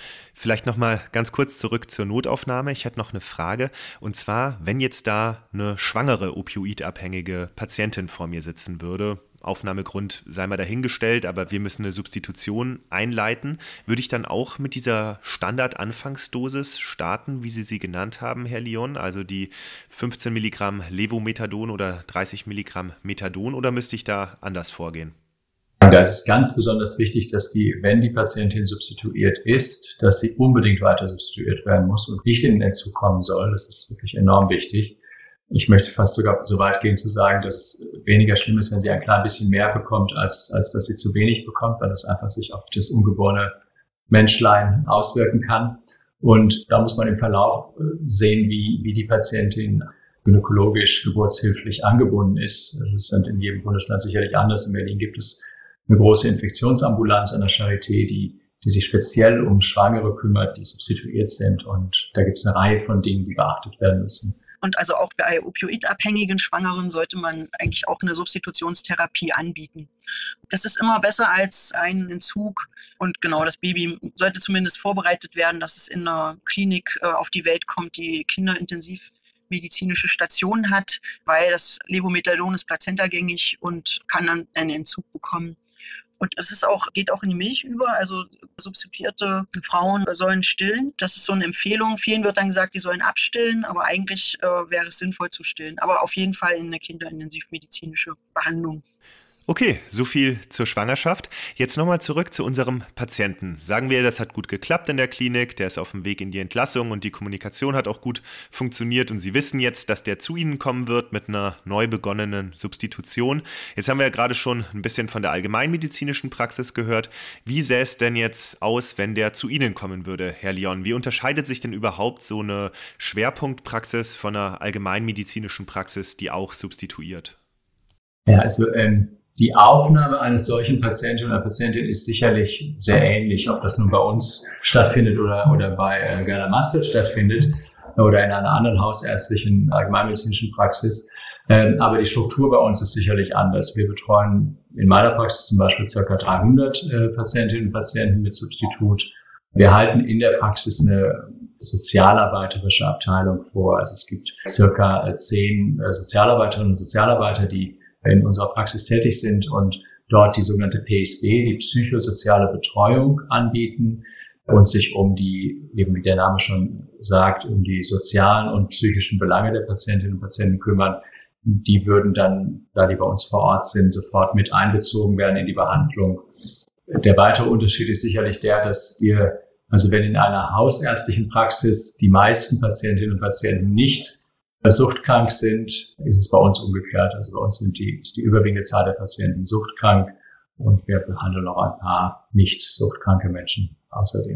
Vielleicht nochmal ganz kurz zurück zur Notaufnahme. Ich hätte noch eine Frage. Und zwar, wenn jetzt da eine schwangere opioidabhängige Patientin vor mir sitzen würde, Aufnahmegrund sei mal dahingestellt, aber wir müssen eine Substitution einleiten, würde ich dann auch mit dieser Standard-Anfangsdosis starten, wie Sie sie genannt haben, Herr Lyon, also die 15 Milligramm Levomethadon oder 30 Milligramm Methadon, oder müsste ich da anders vorgehen? Da ist es ganz besonders wichtig, dass wenn die Patientin substituiert ist, dass sie unbedingt weiter substituiert werden muss und nicht in den Entzug kommen soll. Das ist wirklich enorm wichtig. Ich möchte fast sogar so weit gehen zu sagen, dass es weniger schlimm ist, wenn sie ein klein bisschen mehr bekommt, als dass sie zu wenig bekommt, weil das einfach sich auf das ungeborene Menschlein auswirken kann. Und da muss man im Verlauf sehen, wie die Patientin gynäkologisch, geburtshilflich angebunden ist. Das ist dann in jedem Bundesland sicherlich anders. In Berlin gibt es eine große Infektionsambulanz an der Charité, die sich speziell um Schwangere kümmert, die substituiert sind. Und da gibt es eine Reihe von Dingen, die beachtet werden müssen. Und also auch bei opioidabhängigen Schwangeren sollte man eigentlich auch eine Substitutionstherapie anbieten. Das ist immer besser als ein Entzug. Und genau, das Baby sollte zumindest vorbereitet werden, dass es in einer Klinik auf die Welt kommt, die kinderintensivmedizinische Stationen hat, weil das Levomethadon ist plazentagängig und kann dann einen Entzug bekommen. Und es geht auch in die Milch über. Also substituierte Frauen sollen stillen. Das ist so eine Empfehlung. Vielen wird dann gesagt, die sollen abstillen, aber eigentlich wäre es sinnvoll zu stillen. Aber auf jeden Fall in eine kinderintensivmedizinische Behandlung. Okay, so viel zur Schwangerschaft. Jetzt nochmal zurück zu unserem Patienten. Sagen wir, das hat gut geklappt in der Klinik, der ist auf dem Weg in die Entlassung und die Kommunikation hat auch gut funktioniert und Sie wissen jetzt, dass der zu Ihnen kommen wird mit einer neu begonnenen Substitution. Jetzt haben wir ja gerade schon ein bisschen von der allgemeinmedizinischen Praxis gehört. Wie sähe es denn jetzt aus, wenn der zu Ihnen kommen würde, Herr Lyon? Wie unterscheidet sich denn überhaupt so eine Schwerpunktpraxis von einer allgemeinmedizinischen Praxis, die auch substituiert? Ja, also die Aufnahme eines solchen Patienten oder Patientin ist sicherlich sehr ähnlich, ob das nun bei uns stattfindet oder bei Gerda Mastel stattfindet oder in einer anderen hausärztlichen allgemeinmedizinischen Praxis. Aber die Struktur bei uns ist sicherlich anders. Wir betreuen in meiner Praxis zum Beispiel ca. 300 Patientinnen und Patienten mit Substitut. Wir halten in der Praxis eine sozialarbeiterische Abteilung vor. Also es gibt ca. 10 Sozialarbeiterinnen und Sozialarbeiter, die in unserer Praxis tätig sind und dort die sogenannte PSB, die psychosoziale Betreuung anbieten und sich um die, eben wie der Name schon sagt, um die sozialen und psychischen Belange der Patientinnen und Patienten kümmern. Die würden dann, da die bei uns vor Ort sind, sofort mit einbezogen werden in die Behandlung. Der weitere Unterschied ist sicherlich der, dass wenn in einer hausärztlichen Praxis die meisten Patientinnen und Patienten nicht suchtkrank sind, ist es bei uns umgekehrt. Also bei uns ist die überwiegende Zahl der Patienten suchtkrank und wir behandeln noch ein paar nicht suchtkranke Menschen außerdem.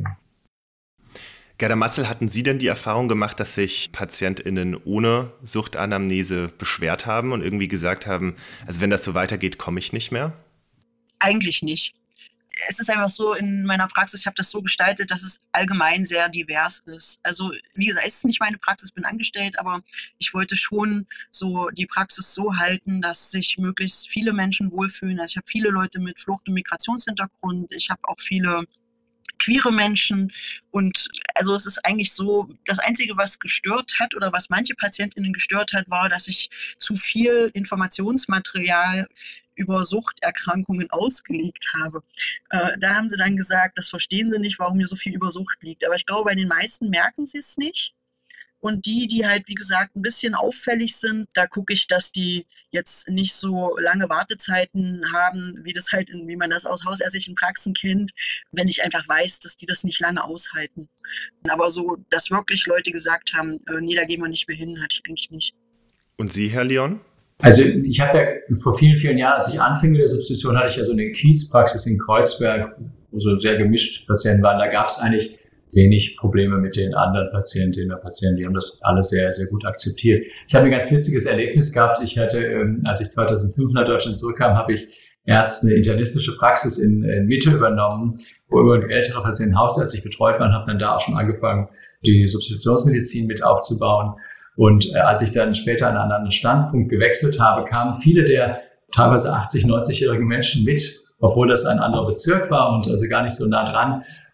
Gerda Matzel, hatten Sie denn die Erfahrung gemacht, dass sich PatientInnen ohne Suchtanamnese beschwert haben und irgendwie gesagt haben, also wenn das so weitergeht, komme ich nicht mehr? Eigentlich nicht. Es ist einfach so in meiner Praxis, ich habe das so gestaltet, dass es allgemein sehr divers ist. Also wie gesagt, es ist nicht meine Praxis, bin angestellt, aber ich wollte schon so die Praxis so halten, dass sich möglichst viele Menschen wohlfühlen. Also ich habe viele Leute mit Flucht- und Migrationshintergrund, ich habe auch viele queere Menschen und also es ist eigentlich so, das Einzige, was gestört hat oder was manche PatientInnen gestört hat, war, dass ich zu viel Informationsmaterial über Suchterkrankungen ausgelegt habe. Da haben sie dann gesagt, das verstehen sie nicht, warum hier so viel über Sucht liegt. Aber ich glaube, bei den meisten merken sie es nicht. Und die halt, wie gesagt, ein bisschen auffällig sind, da gucke ich, dass die jetzt nicht so lange Wartezeiten haben, wie man das aus hausärztlichen Praxen kennt, wenn ich einfach weiß, dass die das nicht lange aushalten. Aber so, dass wirklich Leute gesagt haben, nee, da gehen wir nicht mehr hin, hatte ich eigentlich nicht. Und Sie, Herr Lyon? Also ich habe ja vor vielen, vielen Jahren, als ich anfing mit der Substitution, hatte ich ja so eine Kiezpraxis in Kreuzberg, wo so sehr gemischt Patienten waren. Da gab es eigentlich wenig Probleme mit den anderen Patientinnen und Patienten. Die haben das alle sehr, sehr gut akzeptiert. Ich habe ein ganz witziges Erlebnis gehabt. Ich hatte, als ich 2005 nach Deutschland zurückkam, habe ich erst eine internistische Praxis in Mitte übernommen, wo über ältere Patienten hausärztlich betreut waren, habe dann da auch schon angefangen, die Substitutionsmedizin mit aufzubauen. Und als ich dann später an einen anderen Standpunkt gewechselt habe, kamen viele der teilweise 80-, 90-jährigen Menschen mit, obwohl das ein anderer Bezirk war und also gar nicht so nah dran.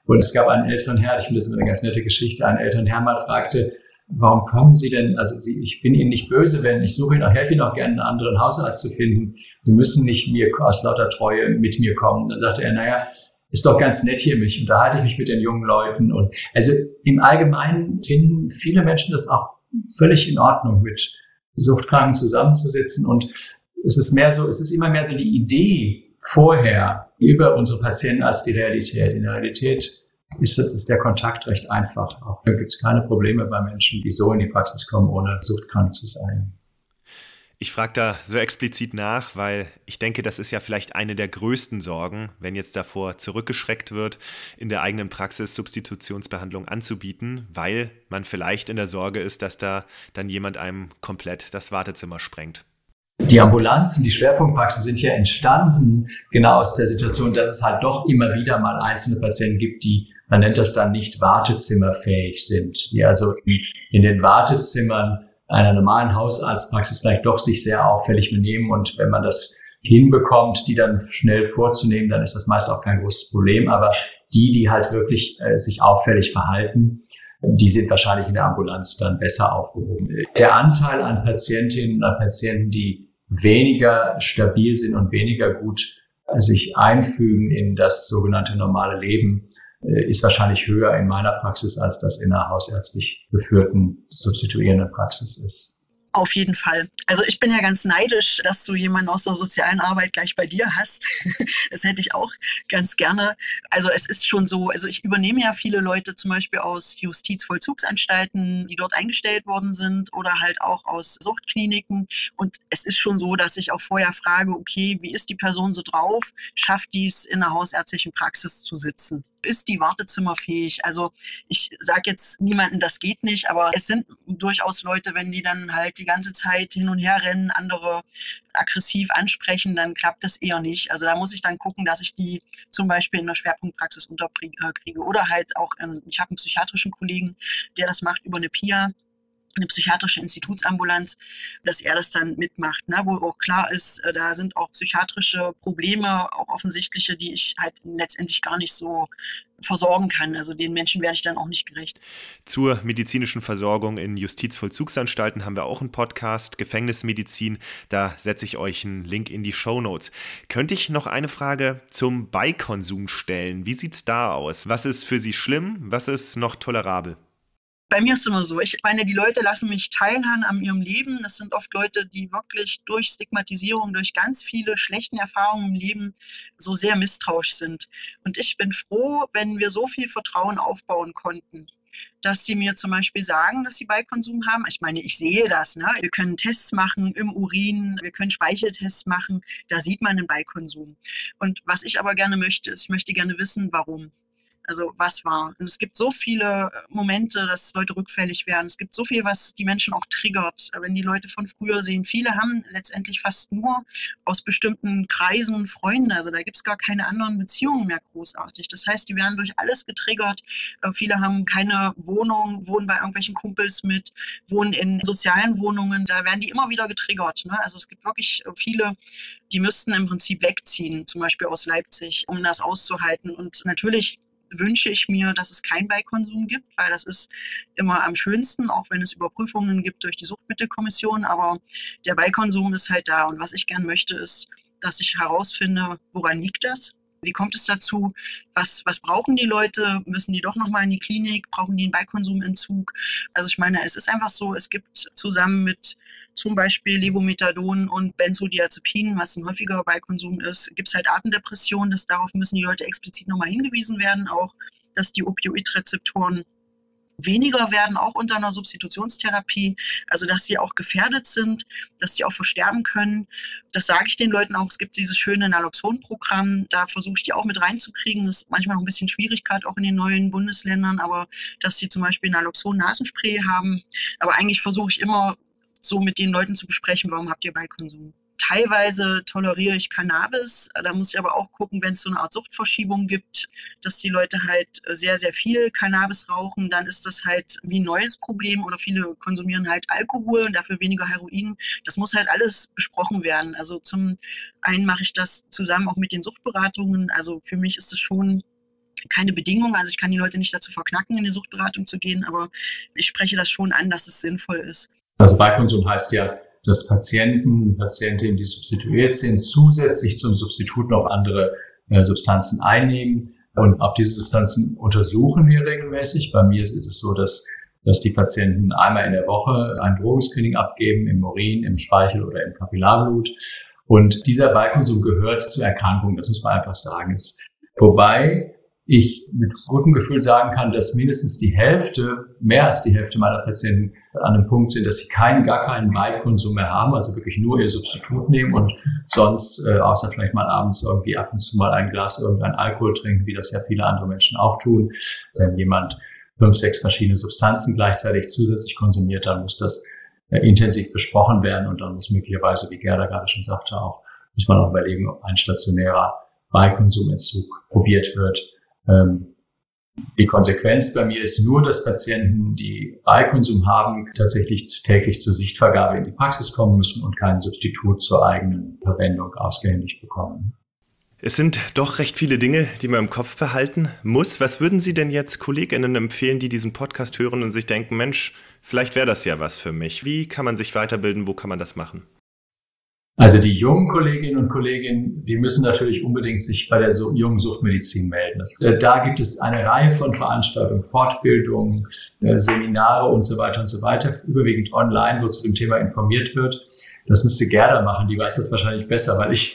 Und es gab einen älteren Herr, ich finde das eine ganz nette Geschichte, ein älteren Herr mal fragte, warum kommen Sie denn, ich bin Ihnen nicht böse, wenn ich suche Ihnen auch, helfe Ihnen auch gerne einen anderen Hausarzt zu finden. Sie müssen nicht mir aus lauter Treue mit mir kommen. Dann sagte er, naja, ist doch ganz nett hier, unterhalte ich mich mit den jungen Leuten. Und also im Allgemeinen finden viele Menschen das auch völlig in Ordnung, mit Suchtkranken zusammenzusitzen. Und es ist immer mehr so die Idee vorher über unsere Patienten als die Realität. In der Realität ist der Kontakt recht einfach. Auch da gibt es keine Probleme bei Menschen, die so in die Praxis kommen, ohne suchtkrank zu sein. Ich frage da so explizit nach, weil ich denke, das ist ja vielleicht eine der größten Sorgen, wenn jetzt davor zurückgeschreckt wird, in der eigenen Praxis Substitutionsbehandlung anzubieten, weil man vielleicht in der Sorge ist, dass da dann jemand einem komplett das Wartezimmer sprengt. Die Ambulanzen, die Schwerpunktpraxen sind ja entstanden genau aus der Situation, dass es halt doch immer wieder mal einzelne Patienten gibt, die, man nennt das dann, nicht wartezimmerfähig sind, die also in den Wartezimmern einer normalen Hausarztpraxis vielleicht doch sich sehr auffällig benehmen, und wenn man das hinbekommt, die dann schnell vorzunehmen, dann ist das meist auch kein großes Problem, aber die halt wirklich sich auffällig verhalten, die sind wahrscheinlich in der Ambulanz dann besser aufgehoben. Der Anteil an Patientinnen und an Patienten, die weniger stabil sind und weniger gut sich einfügen in das sogenannte normale Leben, ist wahrscheinlich höher in meiner Praxis, als das in einer hausärztlich geführten substituierenden Praxis ist. Auf jeden Fall. Also ich bin ja ganz neidisch, dass du jemanden aus der sozialen Arbeit gleich bei dir hast. Das hätte ich auch ganz gerne. Also es ist schon so, also ich übernehme ja viele Leute zum Beispiel aus Justizvollzugsanstalten, die dort eingestellt worden sind, oder halt auch aus Suchtkliniken. Und es ist schon so, dass ich auch vorher frage, okay, wie ist die Person so drauf? Schafft die es, in einer hausärztlichen Praxis zu sitzen? Ist die wartezimmerfähig? Also ich sage jetzt niemandem, das geht nicht, aber es sind durchaus Leute, wenn die dann halt die ganze Zeit hin und her rennen, andere aggressiv ansprechen, dann klappt das eher nicht. Also da muss ich dann gucken, dass ich die zum Beispiel in der Schwerpunktpraxis unterkriege. Oder halt auch, ich habe einen psychiatrischen Kollegen, der das macht über eine PIA, eine psychiatrische Institutsambulanz, dass er das dann mitmacht, ne? Wo auch klar ist, da sind auch psychiatrische Probleme, auch offensichtliche, die ich halt letztendlich gar nicht so versorgen kann. Also den Menschen werde ich dann auch nicht gerecht. Zur medizinischen Versorgung in Justizvollzugsanstalten haben wir auch einen Podcast, Gefängnismedizin. Da setze ich euch einen Link in die Shownotes. Könnte ich noch eine Frage zum Beikonsum stellen? Wie sieht's da aus? Was ist für Sie schlimm? Was ist noch tolerabel? Bei mir ist es immer so, ich meine, die Leute lassen mich teilhaben an ihrem Leben. Das sind oft Leute, die wirklich durch Stigmatisierung, durch ganz viele schlechte Erfahrungen im Leben so sehr misstrauisch sind. Und ich bin froh, wenn wir so viel Vertrauen aufbauen konnten, dass sie mir zum Beispiel sagen, dass sie Beikonsum haben. Ich meine, ich sehe das, ne? Wir können Tests machen im Urin, wir können Speicheltests machen, da sieht man den Beikonsum. Und was ich aber gerne möchte, ist, ich möchte gerne wissen, warum. Also was war? Und es gibt so viele Momente, dass Leute rückfällig werden. Es gibt so viel, was die Menschen auch triggert, wenn die Leute von früher sehen. Viele haben letztendlich fast nur aus bestimmten Kreisen Freunde. Also da gibt es gar keine anderen Beziehungen mehr großartig. Das heißt, die werden durch alles getriggert. Viele haben keine Wohnung, wohnen bei irgendwelchen Kumpels mit, wohnen in sozialen Wohnungen. Da werden die immer wieder getriggert, ne? Also es gibt wirklich viele, die müssten im Prinzip wegziehen, zum Beispiel aus Leipzig, um das auszuhalten. Und natürlich wünsche ich mir, dass es keinen Beikonsum gibt, weil das ist immer am schönsten, auch wenn es Überprüfungen gibt durch die Suchtmittelkommission. Aber der Beikonsum ist halt da. Und was ich gern möchte, ist, dass ich herausfinde, woran liegt das? Wie kommt es dazu? Was brauchen die Leute? Müssen die doch nochmal in die Klinik? Brauchen die einen Beikonsumentzug? Also ich meine, es ist einfach so, es gibt zusammen mit zum Beispiel Levomethadon und Benzodiazepin, was ein häufiger Beikonsum ist, gibt es halt Atemdepressionen. Darauf müssen die Leute explizit nochmal hingewiesen werden, auch dass die Opioidrezeptoren weniger werden, auch unter einer Substitutionstherapie, also dass sie auch gefährdet sind, dass die auch versterben können. Das sage ich den Leuten auch. Es gibt dieses schöne Naloxon-Programm, da versuche ich die auch mit reinzukriegen. Das ist manchmal noch ein bisschen Schwierigkeit, auch in den neuen Bundesländern, aber dass sie zum Beispiel Naloxon-Nasenspray haben. Aber eigentlich versuche ich immer so mit den Leuten zu besprechen, warum habt ihr Beikonsum? Teilweise toleriere ich Cannabis, da muss ich aber auch gucken, wenn es so eine Art Suchtverschiebung gibt, dass die Leute halt sehr, sehr viel Cannabis rauchen, dann ist das halt wie ein neues Problem, oder viele konsumieren halt Alkohol und dafür weniger Heroin. Das muss halt alles besprochen werden. Also zum einen mache ich das zusammen auch mit den Suchtberatungen. Also für mich ist es schon keine Bedingung. Also ich kann die Leute nicht dazu verknacken, in die Suchtberatung zu gehen, aber ich spreche das schon an, dass es sinnvoll ist. Also Beikonsum heißt ja, dass Patientinnen, die substituiert sind, zusätzlich zum Substitut noch andere Substanzen einnehmen. Und auch diese Substanzen untersuchen wir regelmäßig. Bei mir ist es so, dass die Patienten einmal in der Woche ein Drogenscreening abgeben, im Urin, im Speichel oder im Kapillarblut. Und dieser Beikonsum gehört zur Erkrankung, das muss man einfach sagen. Wobei ich mit gutem Gefühl sagen kann, dass mindestens mehr als die Hälfte meiner Patienten an einem Punkt sind, dass sie gar keinen Beikonsum mehr haben, also wirklich nur ihr Substitut nehmen und sonst, außer vielleicht mal abends irgendwie ab und zu mal ein Glas irgendein Alkohol trinken, wie das ja viele andere Menschen auch tun. Wenn jemand 5, 6 verschiedene Substanzen gleichzeitig zusätzlich konsumiert, dann muss das intensiv besprochen werden und dann muss möglicherweise, wie Gerda gerade schon sagte, muss man auch überlegen, ob ein stationärer Beikonsumentzug probiert wird. Die Konsequenz bei mir ist nur, dass Patienten, die Beikonsum haben, tatsächlich täglich zur Sichtvergabe in die Praxis kommen müssen und kein Substitut zur eigenen Verwendung ausgehändigt bekommen. Es sind doch recht viele Dinge, die man im Kopf behalten muss. Was würden Sie denn jetzt KollegInnen empfehlen, die diesen Podcast hören und sich denken, Mensch, vielleicht wäre das ja was für mich. Wie kann man sich weiterbilden? Wo kann man das machen? Also die jungen Kolleginnen und Kollegen, die müssen natürlich unbedingt sich bei der jungen Suchtmedizin melden. Da gibt es eine Reihe von Veranstaltungen, Fortbildungen, Seminare und so weiter, überwiegend online, wo zu dem Thema informiert wird. Das müsste Gerda machen, die weiß das wahrscheinlich besser, weil ich...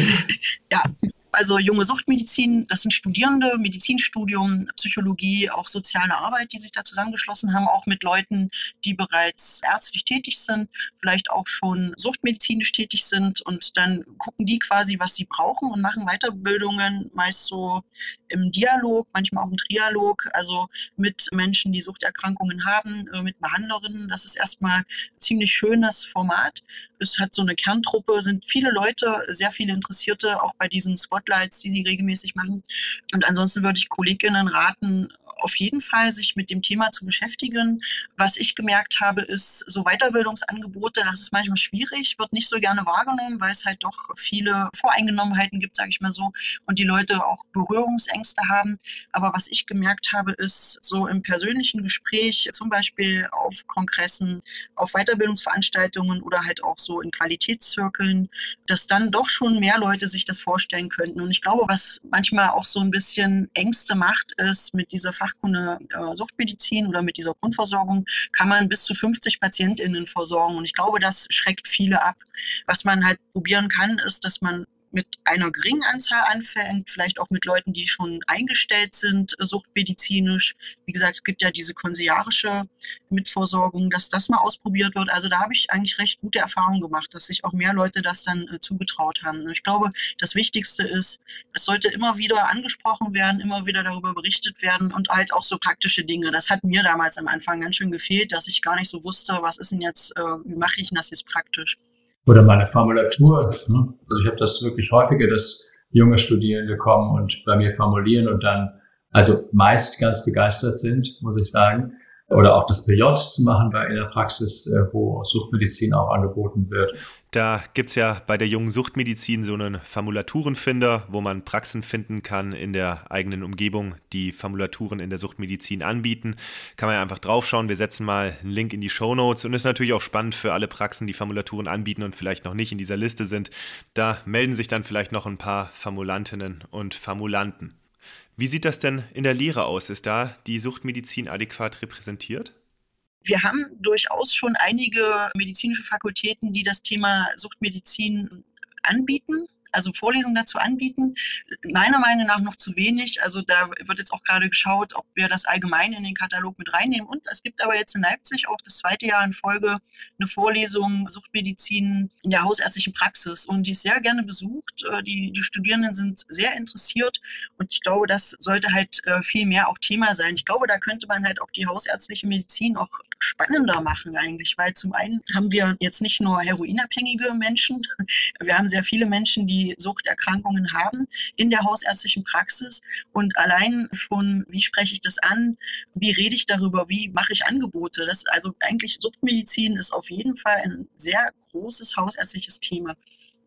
Ja, also junge Suchtmedizin, das sind Studierende, Medizinstudium, Psychologie, auch soziale Arbeit, die sich da zusammengeschlossen haben, auch mit Leuten, die bereits ärztlich tätig sind, vielleicht auch schon suchtmedizinisch tätig sind und dann gucken die quasi, was sie brauchen und machen Weiterbildungen, meist so im Dialog, manchmal auch im Trialog, also mit Menschen, die Suchterkrankungen haben, mit Behandlerinnen. Das ist erstmal ein ziemlich schönes Format. Es hat so eine Kerntruppe, sind viele Leute, sehr viele Interessierte, auch bei diesen Spotlights, die sie regelmäßig machen. Und ansonsten würde ich KollegInnen raten, auf jeden Fall sich mit dem Thema zu beschäftigen. Was ich gemerkt habe, ist so Weiterbildungsangebote, das ist manchmal schwierig, wird nicht so gerne wahrgenommen, weil es halt doch viele Voreingenommenheiten gibt, sage ich mal so, und die Leute auch Berührungsängste haben. Aber was ich gemerkt habe, ist so im persönlichen Gespräch, zum Beispiel auf Kongressen, auf Weiterbildungsveranstaltungen oder halt auch so in Qualitätszirkeln, dass dann doch schon mehr Leute sich das vorstellen könnten. Und ich glaube, was manchmal auch so ein bisschen Ängste macht, ist mit dieser Fachkunde Suchtmedizin oder mit dieser Grundversorgung kann man bis zu 50 PatientInnen versorgen. Und ich glaube, das schreckt viele ab. Was man halt probieren kann, ist, dass man mit einer geringen Anzahl anfängt, vielleicht auch mit Leuten, die schon eingestellt sind, suchtmedizinisch. Wie gesagt, es gibt ja diese konsiliarische Mitversorgung, dass das mal ausprobiert wird. Also da habe ich eigentlich recht gute Erfahrungen gemacht, dass sich auch mehr Leute das dann zugetraut haben. Und ich glaube, das Wichtigste ist, es sollte immer wieder angesprochen werden, immer wieder darüber berichtet werden und halt auch so praktische Dinge. Das hat mir damals am Anfang ganz schön gefehlt, dass ich gar nicht so wusste, was ist denn jetzt, wie mache ich das jetzt praktisch? Oder meine Formulatur. Ne? Also ich habe das wirklich häufiger, dass junge Studierende kommen und bei mir formulieren und dann also meist ganz begeistert sind, muss ich sagen. Oder auch das PJ zu machen in der Praxis, wo Suchtmedizin auch angeboten wird. Da gibt es ja bei der jungen Suchtmedizin so einen Formulaturenfinder, wo man Praxen finden kann in der eigenen Umgebung, die Formulaturen in der Suchtmedizin anbieten. Kann man ja einfach draufschauen. Wir setzen mal einen Link in die Shownotes und ist natürlich auch spannend für alle Praxen, die Formulaturen anbieten und vielleicht noch nicht in dieser Liste sind. Da melden sich dann vielleicht noch ein paar Formulantinnen und Formulanten. Wie sieht das denn in der Lehre aus? Ist da die Suchtmedizin adäquat repräsentiert? Wir haben durchaus schon einige medizinische Fakultäten, die das Thema Suchtmedizin anbieten, also Vorlesungen dazu anbieten. Meiner Meinung nach noch zu wenig. Also da wird jetzt auch gerade geschaut, ob wir das allgemein in den Katalog mit reinnehmen. Und es gibt aber jetzt in Leipzig auch das 2. Jahr in Folge eine Vorlesung Suchtmedizin in der hausärztlichen Praxis. Und die ist sehr gerne besucht. Die Studierenden sind sehr interessiert. Und ich glaube, das sollte halt viel mehr auch Thema sein. Ich glaube, da könnte man halt auch die hausärztliche Medizin auch spannender machen eigentlich. Weil zum einen haben wir jetzt nicht nur heroinabhängige Menschen. Wir haben sehr viele Menschen, die Suchterkrankungen haben in der hausärztlichen Praxis und allein schon, wie spreche ich das an, wie rede ich darüber, wie mache ich Angebote, das also eigentlich Suchtmedizin ist auf jeden Fall ein sehr großes hausärztliches Thema.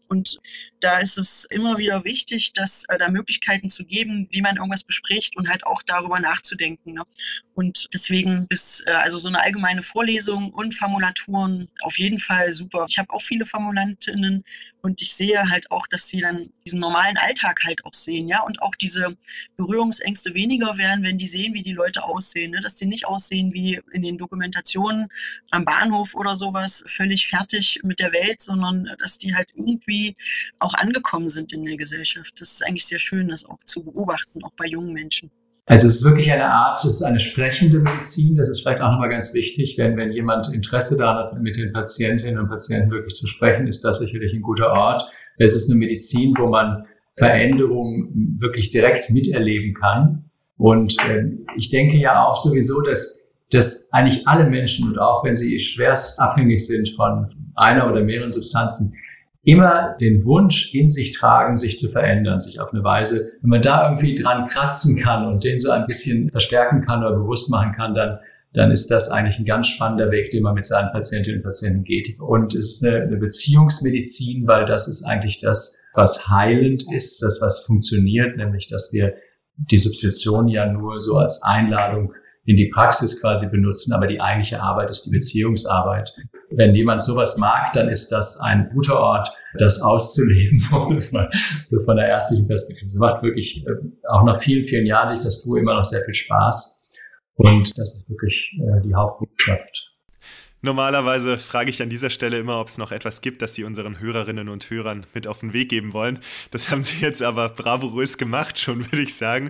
Und da ist es immer wieder wichtig, dass da Möglichkeiten zu geben, wie man irgendwas bespricht und halt auch darüber nachzudenken. Ne? Und deswegen ist also so eine allgemeine Vorlesung und Formulaturen auf jeden Fall super. Ich habe auch viele Formulantinnen und ich sehe halt auch, dass sie dann diesen normalen Alltag halt auch sehen, ja, und auch diese Berührungsängste weniger werden, wenn die sehen, wie die Leute aussehen, ne? Dass die nicht aussehen wie in den Dokumentationen am Bahnhof oder sowas, völlig fertig mit der Welt, sondern dass die halt irgendwie auch angekommen sind in der Gesellschaft. Das ist eigentlich sehr schön, das auch zu beobachten, auch bei jungen Menschen. Also es ist wirklich eine Art, es ist eine sprechende Medizin, das ist vielleicht auch nochmal ganz wichtig, wenn jemand Interesse daran hat, mit den Patientinnen und Patienten wirklich zu sprechen, ist das sicherlich ein guter Ort. Es ist eine Medizin, wo man Veränderungen wirklich direkt miterleben kann. Und ich denke ja auch sowieso, dass eigentlich alle Menschen, und auch wenn sie schwerst abhängig sind von einer oder mehreren Substanzen, immer den Wunsch in sich tragen, sich zu verändern, sich auf eine Weise, wenn man da irgendwie dran kratzen kann und den so ein bisschen verstärken kann oder bewusst machen kann, dann ist das eigentlich ein ganz spannender Weg, den man mit seinen Patientinnen und Patienten geht. Und es ist eine Beziehungsmedizin, weil das ist eigentlich das, was heilend ist, das, was funktioniert, nämlich, dass wir die Substitution ja nur so als Einladung in die Praxis quasi benutzen, aber die eigentliche Arbeit ist die Beziehungsarbeit. Wenn jemand sowas mag, dann ist das ein guter Ort, das auszuleben, wo es mal so von der ärztlichen Perspektive. Es macht wirklich auch nach vielen, vielen Jahren, die ich das tue, immer noch sehr viel Spaß. Und das ist wirklich die Hauptbotschaft. Normalerweise frage ich an dieser Stelle immer, ob es noch etwas gibt, das Sie unseren Hörerinnen und Hörern mit auf den Weg geben wollen. Das haben Sie jetzt aber bravourös gemacht, schon würde ich sagen.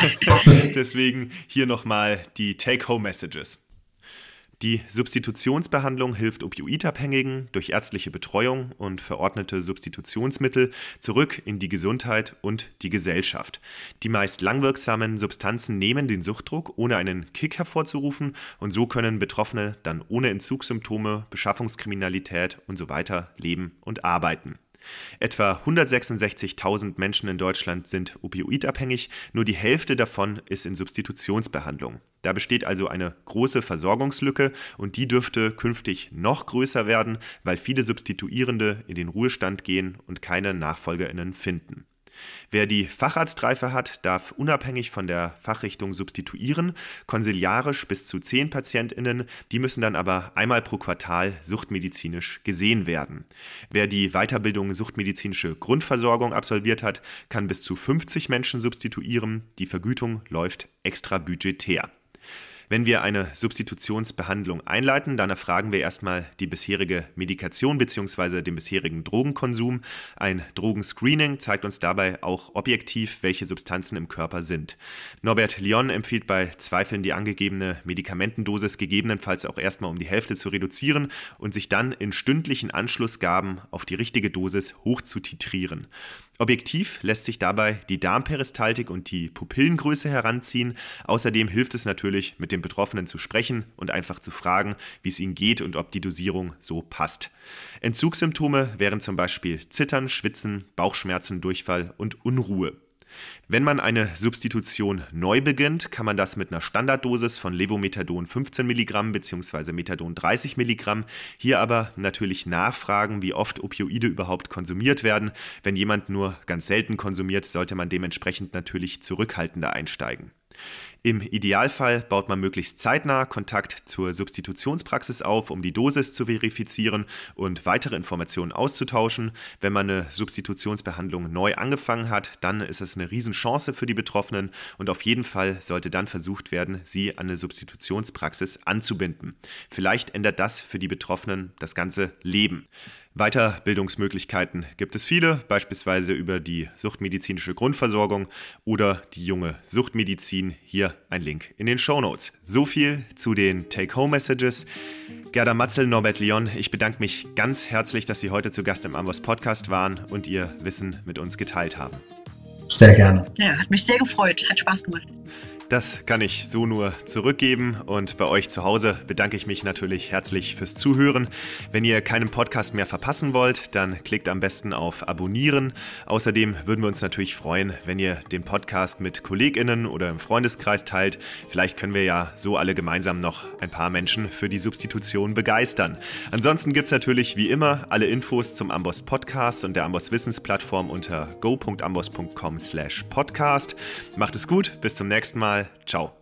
Deswegen hier nochmal die Take-Home-Messages. Die Substitutionsbehandlung hilft Opioidabhängigen durch ärztliche Betreuung und verordnete Substitutionsmittel zurück in die Gesundheit und die Gesellschaft. Die meist langwirksamen Substanzen nehmen den Suchtdruck, ohne einen Kick hervorzurufen, und so können Betroffene dann ohne Entzugssymptome, Beschaffungskriminalität und so weiter leben und arbeiten. Etwa 166.000 Menschen in Deutschland sind opioidabhängig, nur die Hälfte davon ist in Substitutionsbehandlung. Da besteht also eine große Versorgungslücke und die dürfte künftig noch größer werden, weil viele Substituierende in den Ruhestand gehen und keine NachfolgerInnen finden. Wer die Facharztreife hat, darf unabhängig von der Fachrichtung substituieren, konsiliarisch bis zu 10 PatientInnen, die müssen dann aber einmal pro Quartal suchtmedizinisch gesehen werden. Wer die Weiterbildung suchtmedizinische Grundversorgung absolviert hat, kann bis zu 50 Menschen substituieren, die Vergütung läuft extrabudgetär. Wenn wir eine Substitutionsbehandlung einleiten, dann erfragen wir erstmal die bisherige Medikation bzw. den bisherigen Drogenkonsum. Ein Drogenscreening zeigt uns dabei auch objektiv, welche Substanzen im Körper sind. Norbert Lyon empfiehlt bei Zweifeln die angegebene Medikamentendosis gegebenenfalls auch erstmal um die Hälfte zu reduzieren und sich dann in stündlichen Anschlussgaben auf die richtige Dosis hoch zu titrieren. Objektiv lässt sich dabei die Darmperistaltik und die Pupillengröße heranziehen. Außerdem hilft es natürlich, mit dem Betroffenen zu sprechen und einfach zu fragen, wie es ihnen geht und ob die Dosierung so passt. Entzugssymptome wären zum Beispiel Zittern, Schwitzen, Bauchschmerzen, Durchfall und Unruhe. Wenn man eine Substitution neu beginnt, kann man das mit einer Standarddosis von Levometadon 15 Milligramm bzw. Methadon 30 Milligramm. Hier aber natürlich nachfragen, wie oft Opioide überhaupt konsumiert werden. Wenn jemand nur ganz selten konsumiert, sollte man dementsprechend natürlich zurückhaltender einsteigen. Im Idealfall baut man möglichst zeitnah Kontakt zur Substitutionspraxis auf, um die Dosis zu verifizieren und weitere Informationen auszutauschen. Wenn man eine Substitutionsbehandlung neu angefangen hat, dann ist es eine Riesenchance für die Betroffenen und auf jeden Fall sollte dann versucht werden, sie an eine Substitutionspraxis anzubinden. Vielleicht ändert das für die Betroffenen das ganze Leben. Weiterbildungsmöglichkeiten gibt es viele, beispielsweise über die suchtmedizinische Grundversorgung oder die junge Suchtmedizin. Hier ein Link in den Shownotes. So viel zu den Take-Home-Messages. Gerda Matzel, Norbert Lyon, ich bedanke mich ganz herzlich, dass Sie heute zu Gast im Amboss Podcast waren und Ihr Wissen mit uns geteilt haben. Sehr gerne. Ja, hat mich sehr gefreut, hat Spaß gemacht. Das kann ich so nur zurückgeben und bei euch zu Hause bedanke ich mich natürlich herzlich fürs Zuhören. Wenn ihr keinen Podcast mehr verpassen wollt, dann klickt am besten auf Abonnieren. Außerdem würden wir uns natürlich freuen, wenn ihr den Podcast mit KollegInnen oder im Freundeskreis teilt. Vielleicht können wir ja so alle gemeinsam noch ein paar Menschen für die Substitution begeistern. Ansonsten gibt es natürlich wie immer alle Infos zum Amboss Podcast und der Amboss Wissensplattform unter go.amboss.com/podcast. Macht es gut, bis zum nächsten Mal. Ciao.